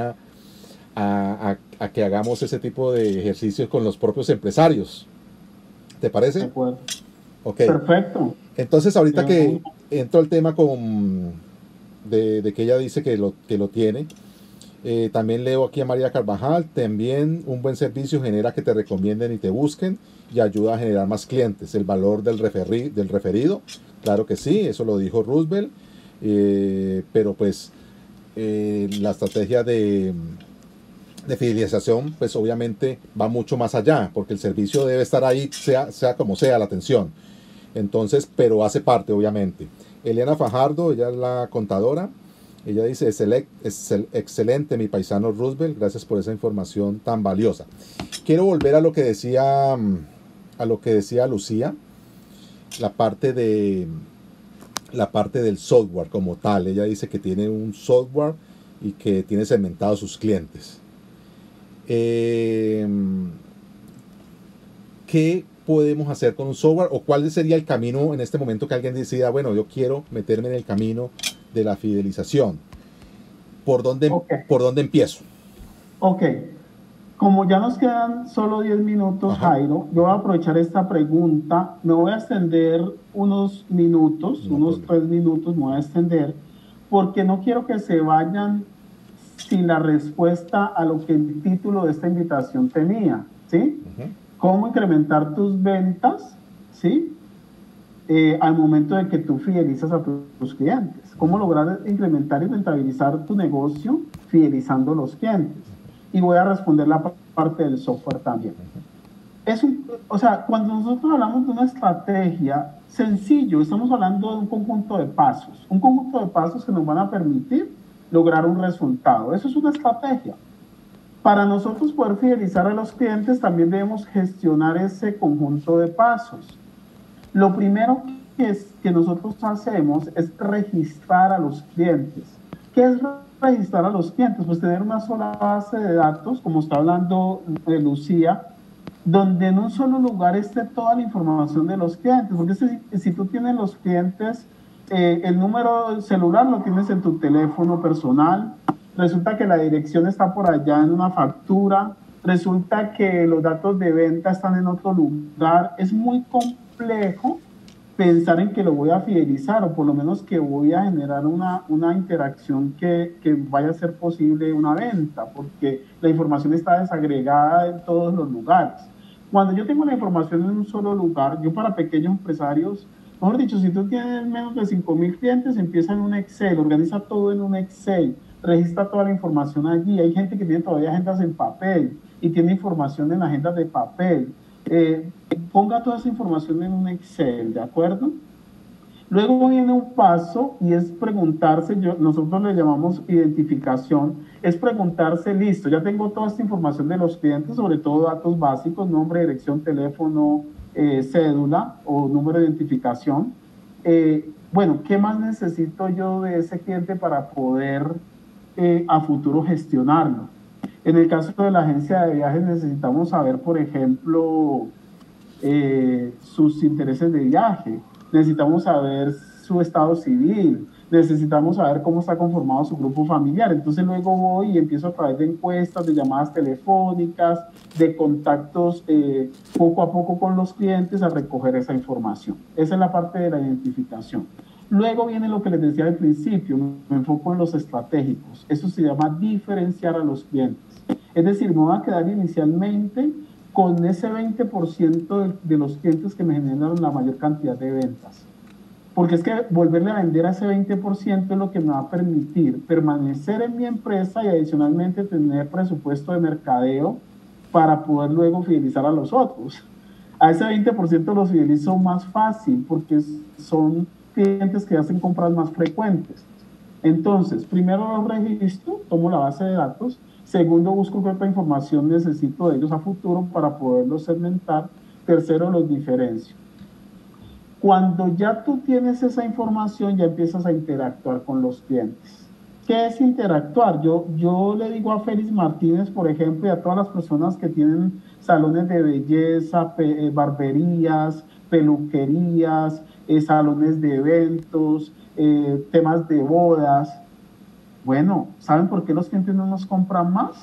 a que hagamos ese tipo de ejercicios con los propios empresarios. ¿Te parece? De acuerdo. Ok. Perfecto. Entonces ahorita que entro al tema de que ella dice que lo tiene, también leo aquí a María Carvajal, también un buen servicio genera que te recomienden y te busquen y ayuda a generar más clientes. El valor del referido, claro que sí, eso lo dijo Roosevelt, pero pues la estrategia de fidelización pues obviamente va mucho más allá, porque el servicio debe estar ahí, sea como sea la atención. Entonces, pero hace parte obviamente. Eliana Fajardo, ella es la contadora. Ella dice: excelente mi paisano Roosevelt, gracias por esa información tan valiosa. Quiero volver a lo que decía Lucía, la parte del software como tal. Ella dice que tiene un software y que tiene segmentados sus clientes. ¿Qué podemos hacer con un software o cuál sería el camino en este momento que alguien decida, bueno, yo quiero meterme en el camino de la fidelización? ¿Por dónde empiezo? Ok, como ya nos quedan solo 10 minutos, Ajá. Jairo, yo voy a aprovechar esta pregunta, me voy a extender unos minutos, unos 3 minutos me voy a extender, porque no quiero que se vayan sin la respuesta a lo que el título de esta invitación tenía, ¿sí? ¿Cómo incrementar tus ventas, ¿sí? Al momento de que tú fidelizas a tus clientes. ¿Cómo lograr incrementar y rentabilizar tu negocio fidelizando a los clientes? Y voy a responder la parte del software también. O sea, cuando nosotros hablamos de una estrategia, sencillo, estamos hablando de un conjunto de pasos que nos van a permitir lograr un resultado. Eso es una estrategia. Para nosotros poder fidelizar a los clientes, también debemos gestionar ese conjunto de pasos. Lo primero que nosotros hacemos es registrar a los clientes. ¿Qué es registrar a los clientes? Pues tener una sola base de datos, como está hablando Lucía, donde en un solo lugar esté toda la información de los clientes. Porque si tú tienes los clientes, el número celular lo tienes en tu teléfono personal, resulta que la dirección está por allá en una factura, resulta que los datos de venta están en otro lugar. Es muy complejo pensar en que lo voy a fidelizar o por lo menos que voy a generar una interacción que vaya a ser posible una venta, porque la información está desagregada en todos los lugares. Cuando yo tengo la información en un solo lugar, yo para pequeños empresarios, mejor dicho, si tú tienes menos de 5.000 clientes, empieza en un Excel, organiza todo en un Excel, registra toda la información allí. Hay gente que tiene todavía agendas en papel y tiene información en agendas de papel. Ponga toda esa información en un Excel, ¿de acuerdo? Luego viene un paso y es preguntarse, nosotros le llamamos identificación, es preguntarse, listo, ya tengo toda esta información de los clientes, sobre todo datos básicos, nombre, dirección, teléfono, cédula o número de identificación. Bueno, ¿qué más necesito yo de ese cliente para poder a futuro gestionarlo? En el caso de la agencia de viajes necesitamos saber, por ejemplo, sus intereses de viaje, necesitamos saber su estado civil, necesitamos saber cómo está conformado su grupo familiar. Entonces luego voy y empiezo a través de encuestas, de llamadas telefónicas, de contactos poco a poco con los clientes a recoger esa información. Esa es la parte de la identificación. Luego viene lo que les decía al principio, me enfoco en los estratégicos. Eso se llama diferenciar a los clientes. Es decir, me voy a quedar inicialmente con ese 20% de los clientes que me generan la mayor cantidad de ventas. Porque es que volverle a vender a ese 20% es lo que me va a permitir permanecer en mi empresa y adicionalmente tener presupuesto de mercadeo para poder luego fidelizar a los otros. A ese 20% los fidelizo más fácil porque son clientes que hacen compras más frecuentes. Entonces, primero los registro, tomo la base de datos. Segundo, busco qué otra información necesito de ellos a futuro para poderlos segmentar. Tercero, los diferencio. Cuando ya tú tienes esa información, ya empiezas a interactuar con los clientes. ¿Qué es interactuar? Yo le digo a Félix Martínez, por ejemplo, y a todas las personas que tienen salones de belleza, barberías, peluquerías, salones de eventos, temas de bodas. Bueno, ¿saben por qué los clientes no nos compran más?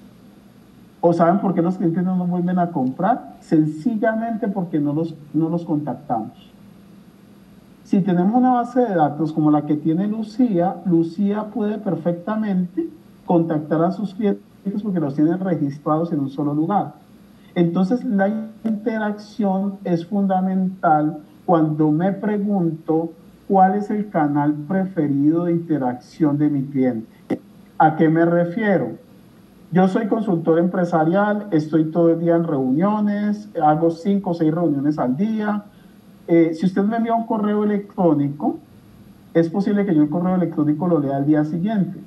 ¿O saben por qué los clientes no nos vuelven a comprar? Sencillamente porque no los contactamos. Si tenemos una base de datos como la que tiene Lucía, Lucía puede perfectamente contactar a sus clientes porque los tienen registrados en un solo lugar. Entonces, la interacción es fundamental cuando me pregunto cuál es el canal preferido de interacción de mi cliente. ¿A qué me refiero? Yo soy consultor empresarial, estoy todo el día en reuniones, hago 5 o 6 reuniones al día. Si usted me envía un correo electrónico, es posible que yo el correo electrónico lo lea al día siguiente.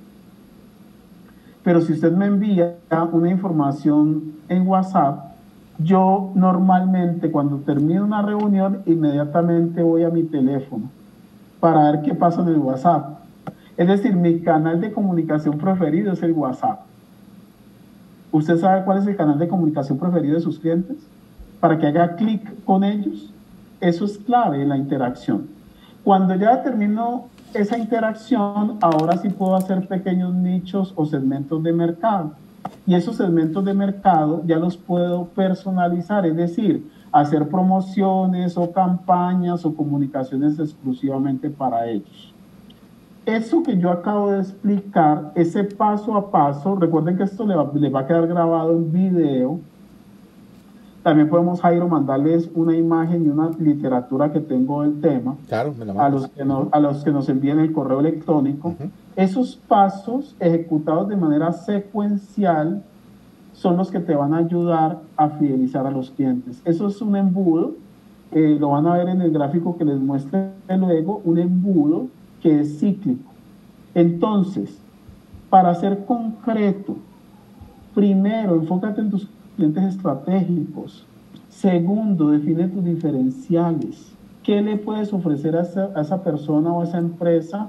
Pero si usted me envía una información en WhatsApp, yo normalmente cuando termino una reunión, inmediatamente voy a mi teléfono para ver qué pasa en el WhatsApp. Es decir, mi canal de comunicación preferido es el WhatsApp. ¿Usted sabe cuál es el canal de comunicación preferido de sus clientes? Para que haga clic con ellos. Eso es clave en la interacción. Cuando ya termino esa interacción, ahora sí puedo hacer pequeños nichos o segmentos de mercado. Y esos segmentos de mercado ya los puedo personalizar, es decir, hacer promociones o campañas o comunicaciones exclusivamente para ellos. Eso que yo acabo de explicar, ese paso a paso, recuerden que esto les va a quedar grabado en video. También podemos, Jairo, mandarles una imagen y una literatura que tengo del tema. Claro, me la mandas. A los que nos envíen el correo electrónico. Esos pasos ejecutados de manera secuencial son los que te van a ayudar a fidelizar a los clientes. Eso es un embudo, lo van a ver en el gráfico que les muestre luego, un embudo que es cíclico. Entonces, para ser concreto, primero, enfócate en tus clientes estratégicos. Segundo, define tus diferenciales. ¿Qué le puedes ofrecer a esa persona o a esa empresa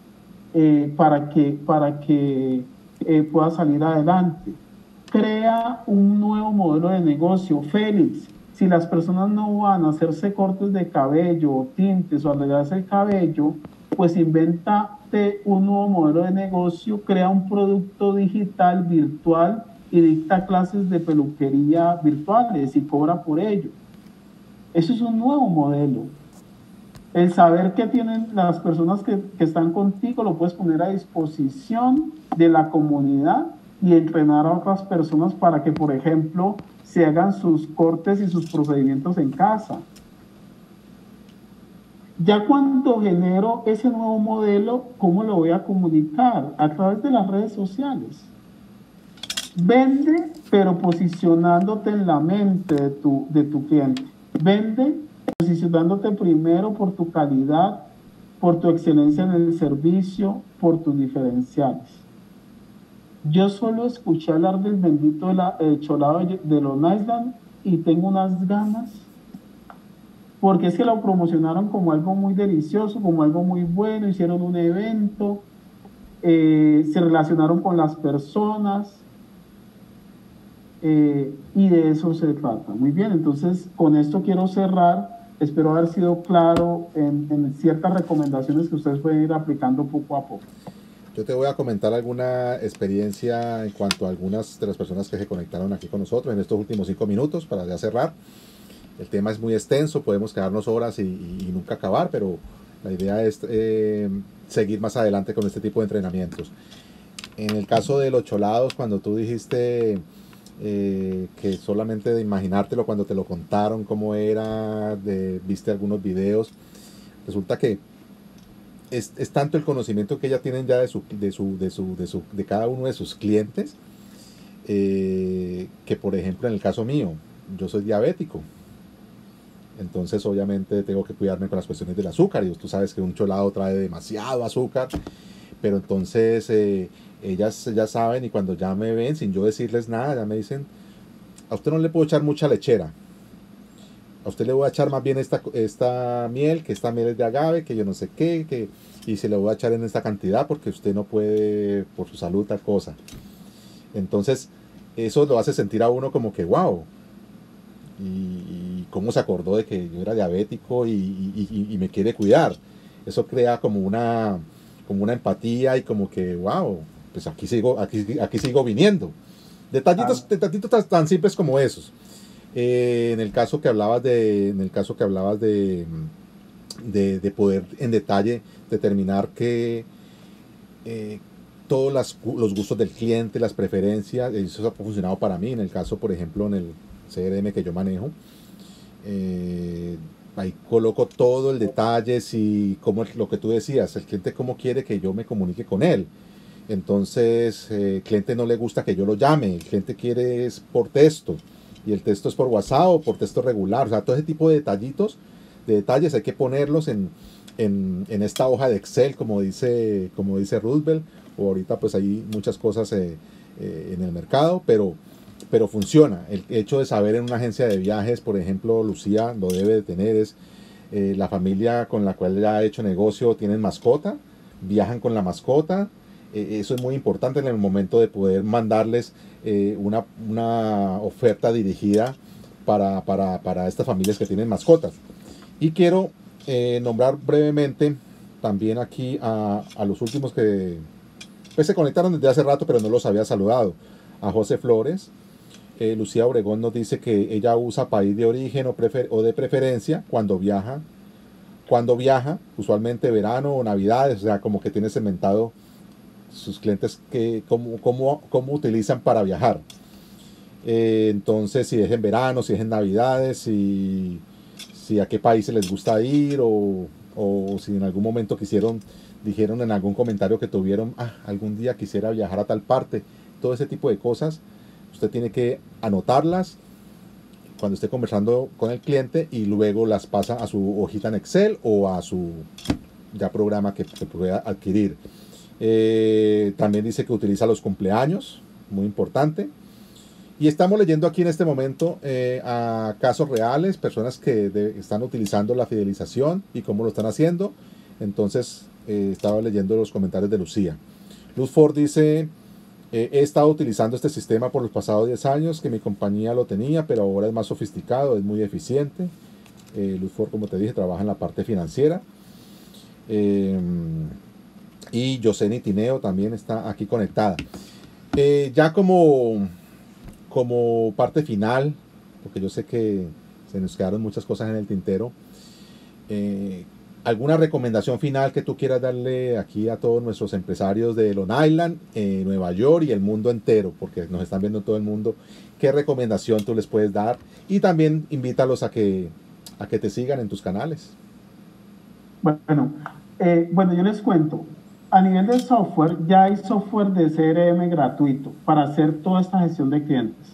para que pueda salir adelante? Crea un nuevo modelo de negocio. Félix, si las personas no van a hacerse cortes de cabello o tintes o arreglarse el cabello, pues invéntate un nuevo modelo de negocio, crea un producto digital virtual y dicta clases de peluquería virtuales y cobra por ello. Eso es un nuevo modelo. El saber que tienen las personas que están contigo lo puedes poner a disposición de la comunidad y entrenar a otras personas para que, por ejemplo, se hagan sus cortes y sus procedimientos en casa. Ya cuando genero ese nuevo modelo, ¿cómo lo voy a comunicar? A través de las redes sociales. Vende, pero posicionándote en la mente de tu cliente. Vende posicionándote primero por tu calidad, por tu excelencia en el servicio, por tus diferenciales. Yo solo escuché hablar del bendito cholado de Long Island y tengo unas ganas, porque es que lo promocionaron como algo muy delicioso, como algo muy bueno, hicieron un evento, se relacionaron con las personas, y de eso se trata. Muy bien, entonces con esto quiero cerrar. Espero haber sido claro en ciertas recomendaciones que ustedes pueden ir aplicando poco a poco. Yo te voy a comentar alguna experiencia en cuanto a algunas de las personas que se conectaron aquí con nosotros en estos últimos 5 minutos para ya cerrar. El tema es muy extenso, podemos quedarnos horas y nunca acabar, pero la idea es seguir más adelante con este tipo de entrenamientos. En el caso de los cholados, cuando tú dijiste que solamente de imaginártelo cuando te lo contaron cómo era, viste algunos videos, resulta que es tanto el conocimiento que ya tienen ya de cada uno de sus clientes, que por ejemplo en el caso mío, yo soy diabético, entonces obviamente tengo que cuidarme con las cuestiones del azúcar, y tú sabes que un cholado trae demasiado azúcar, pero entonces ellas ya saben, y cuando ya me ven sin yo decirles nada, ya me dicen: a usted no le puedo echar mucha lechera, a usted le voy a echar más bien esta miel, que esta miel es de agave, que yo no sé qué, y se le voy a echar en esta cantidad porque usted no puede por su salud tal cosa. Entonces eso lo hace sentir a uno como que wow, y cómo se acordó de que yo era diabético y me quiere cuidar. Eso crea como una empatía, y como que wow, pues aquí sigo viniendo. Detallitos tan simples como esos. En el caso que hablabas de poder en detalle determinar que todos los gustos del cliente, las preferencias, eso ha funcionado para mí. En el caso, por ejemplo, en el CRM que yo manejo, ahí coloco todo el detalle, si como lo que tú decías, el cliente cómo quiere que yo me comunique con él. Entonces, el cliente no le gusta que yo lo llame, el cliente quiere es por texto, y el texto es por WhatsApp o por texto regular. O sea, todo ese tipo de detalles hay que ponerlos en esta hoja de Excel, como dice Roosevelt, o ahorita pues hay muchas cosas en el mercado, pero funciona. El hecho de saber en una agencia de viajes, por ejemplo, Lucía lo debe de tener, es la familia con la cual ya ha hecho negocio, tienen mascota, viajan con la mascota. Eso es muy importante en el momento de poder mandarles una oferta dirigida para estas familias que tienen mascotas. Y quiero nombrar brevemente también aquí a los últimos que pues, se conectaron desde hace rato, pero no los había saludado. A José Flores. Lucía Obregón nos dice que ella usa país de origen o de preferencia cuando viaja, usualmente verano o navidades, o sea, como que tiene segmentado sus clientes cómo utilizan para viajar. Entonces, si es en verano, si es en navidades, si a qué países les gusta ir, o si en algún momento dijeron en algún comentario que tuvieron, algún día quisiera viajar a tal parte. Todo ese tipo de cosas usted tiene que anotarlas cuando esté conversando con el cliente, y luego las pasa a su hojita en Excel o a su programa que pueda adquirir. También dice que utiliza los cumpleaños, muy importante. Y estamos leyendo aquí en este momento a casos reales, personas que están utilizando la fidelización y cómo lo están haciendo. Entonces estaba leyendo los comentarios de Lucía. Luz Ford dice: he estado utilizando este sistema por los pasados 10 años, que mi compañía lo tenía, pero ahora es más sofisticado, es muy eficiente. Luz Ford, como te dije, trabaja en la parte financiera. Y Yoseni Tineo también está aquí conectada. Ya como parte final, porque yo sé que se nos quedaron muchas cosas en el tintero, ¿Alguna recomendación final que tú quieras darle aquí a todos nuestros empresarios de Long Island, Nueva York y el mundo entero? Porque nos están viendo en todo el mundo. ¿Qué recomendación tú les puedes dar? Y también invítalos a que te sigan en tus canales. Bueno, bueno, yo les cuento. A nivel de software, ya hay software de CRM gratuito para hacer toda esta gestión de clientes.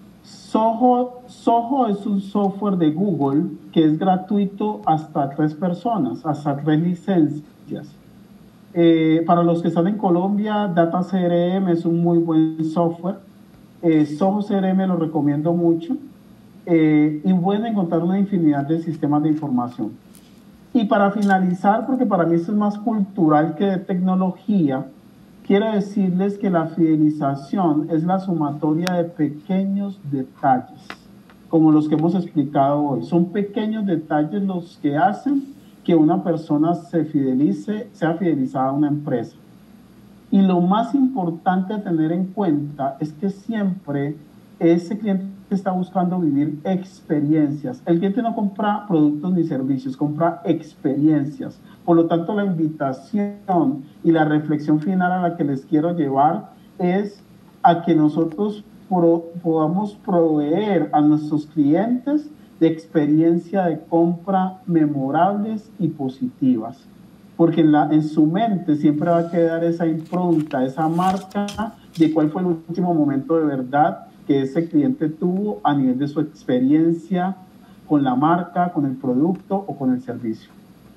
Soho es un software de Google que es gratuito hasta 3 personas, hasta 3 licencias. Para los que están en Colombia, Data CRM es un muy buen software. Soho CRM lo recomiendo mucho. Y pueden encontrar una infinidad de sistemas de información. Y para finalizar, porque para mí esto es más cultural que de tecnología, quiero decirles que la fidelización es la sumatoria de pequeños detalles, como los que hemos explicado hoy. Son pequeños detalles los que hacen que una persona sea fidelizada a una empresa. Y lo más importante a tener en cuenta es que siempre ese cliente está buscando vivir experiencias. El cliente no compra productos ni servicios, compra experiencias. Por lo tanto, la invitación y la reflexión final a la que les quiero llevar es a que nosotros podamos proveer a nuestros clientes de experiencia de compra memorables y positivas. Porque en su mente siempre va a quedar esa impronta, esa marca de cuál fue el último momento de verdad que ese cliente tuvo a nivel de su experiencia con la marca, con el producto o con el servicio.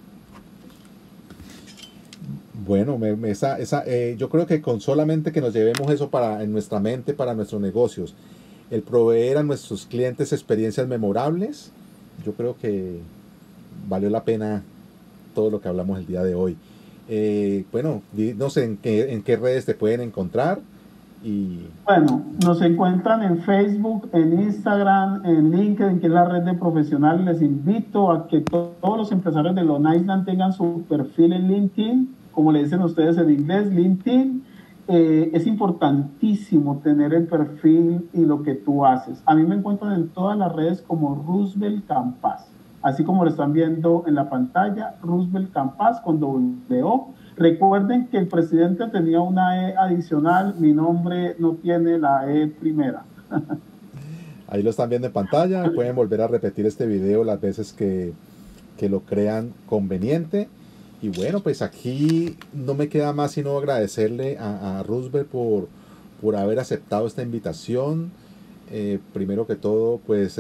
Bueno, yo creo que con solamente que nos llevemos eso en nuestra mente, para nuestros negocios, el proveer a nuestros clientes experiencias memorables, yo creo que valió la pena todo lo que hablamos el día de hoy. Bueno, no sé en qué redes te pueden encontrar. Bueno, nos encuentran en Facebook, en Instagram, en LinkedIn, que es la red de profesionales. Les invito a que todos los empresarios de Long Island tengan su perfil en LinkedIn, como le dicen ustedes en inglés, LinkedIn. Es importantísimo tener el perfil y lo que tú haces. A mí me encuentran en todas las redes como Roosevelt Campas, así como lo están viendo en la pantalla, Roosevelt Campas con W. Recuerden que el presidente tenía una E adicional, mi nombre no tiene la E primera. Ahí lo están viendo en pantalla, pueden volver a repetir este video las veces que lo crean conveniente. Y bueno, pues aquí no me queda más sino agradecerle a Roosevelt por haber aceptado esta invitación. Primero que todo, pues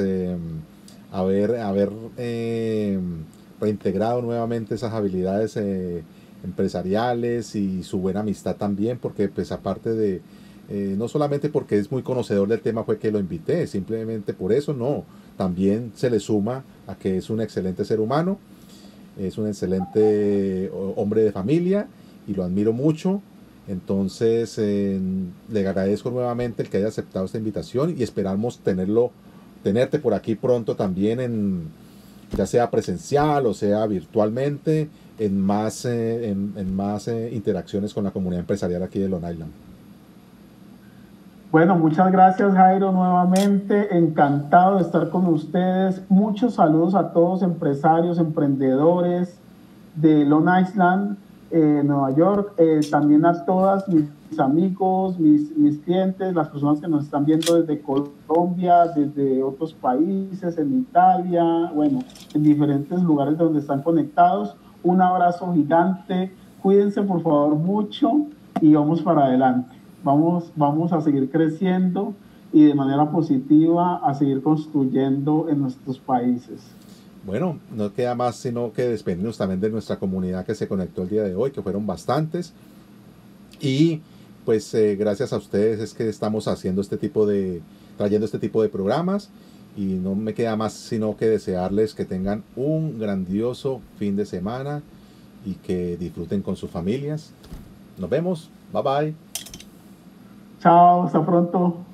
haber reintegrado nuevamente esas habilidades empresariales y su buena amistad también, porque pues aparte de, no solamente porque es muy conocedor del tema fue que lo invité, simplemente por eso no, también se le suma a que es un excelente ser humano, es un excelente hombre de familia y lo admiro mucho. Entonces le agradezco nuevamente el que haya aceptado esta invitación y esperamos tenerte por aquí pronto también, ya sea presencial o sea virtualmente, en más interacciones con la comunidad empresarial aquí de Long Island. Bueno, muchas gracias, Jairo, nuevamente. Encantado de estar con ustedes. Muchos saludos a todos empresarios, emprendedores de Long Island, Nueva York. También a todas mis amigos, mis clientes, las personas que nos están viendo desde Colombia, desde otros países, en Italia, bueno, en diferentes lugares donde están conectados. Un abrazo gigante. Cuídense, por favor, mucho y vamos para adelante. Vamos a seguir creciendo y de manera positiva a seguir construyendo en nuestros países. Bueno, no queda más sino que despedirnos también de nuestra comunidad que se conectó el día de hoy, que fueron bastantes. Y pues gracias a ustedes es que estamos trayendo este tipo de programas. Y no me queda más sino que desearles que tengan un grandioso fin de semana y que disfruten con sus familias. Nos vemos. Bye bye. Chao, hasta pronto.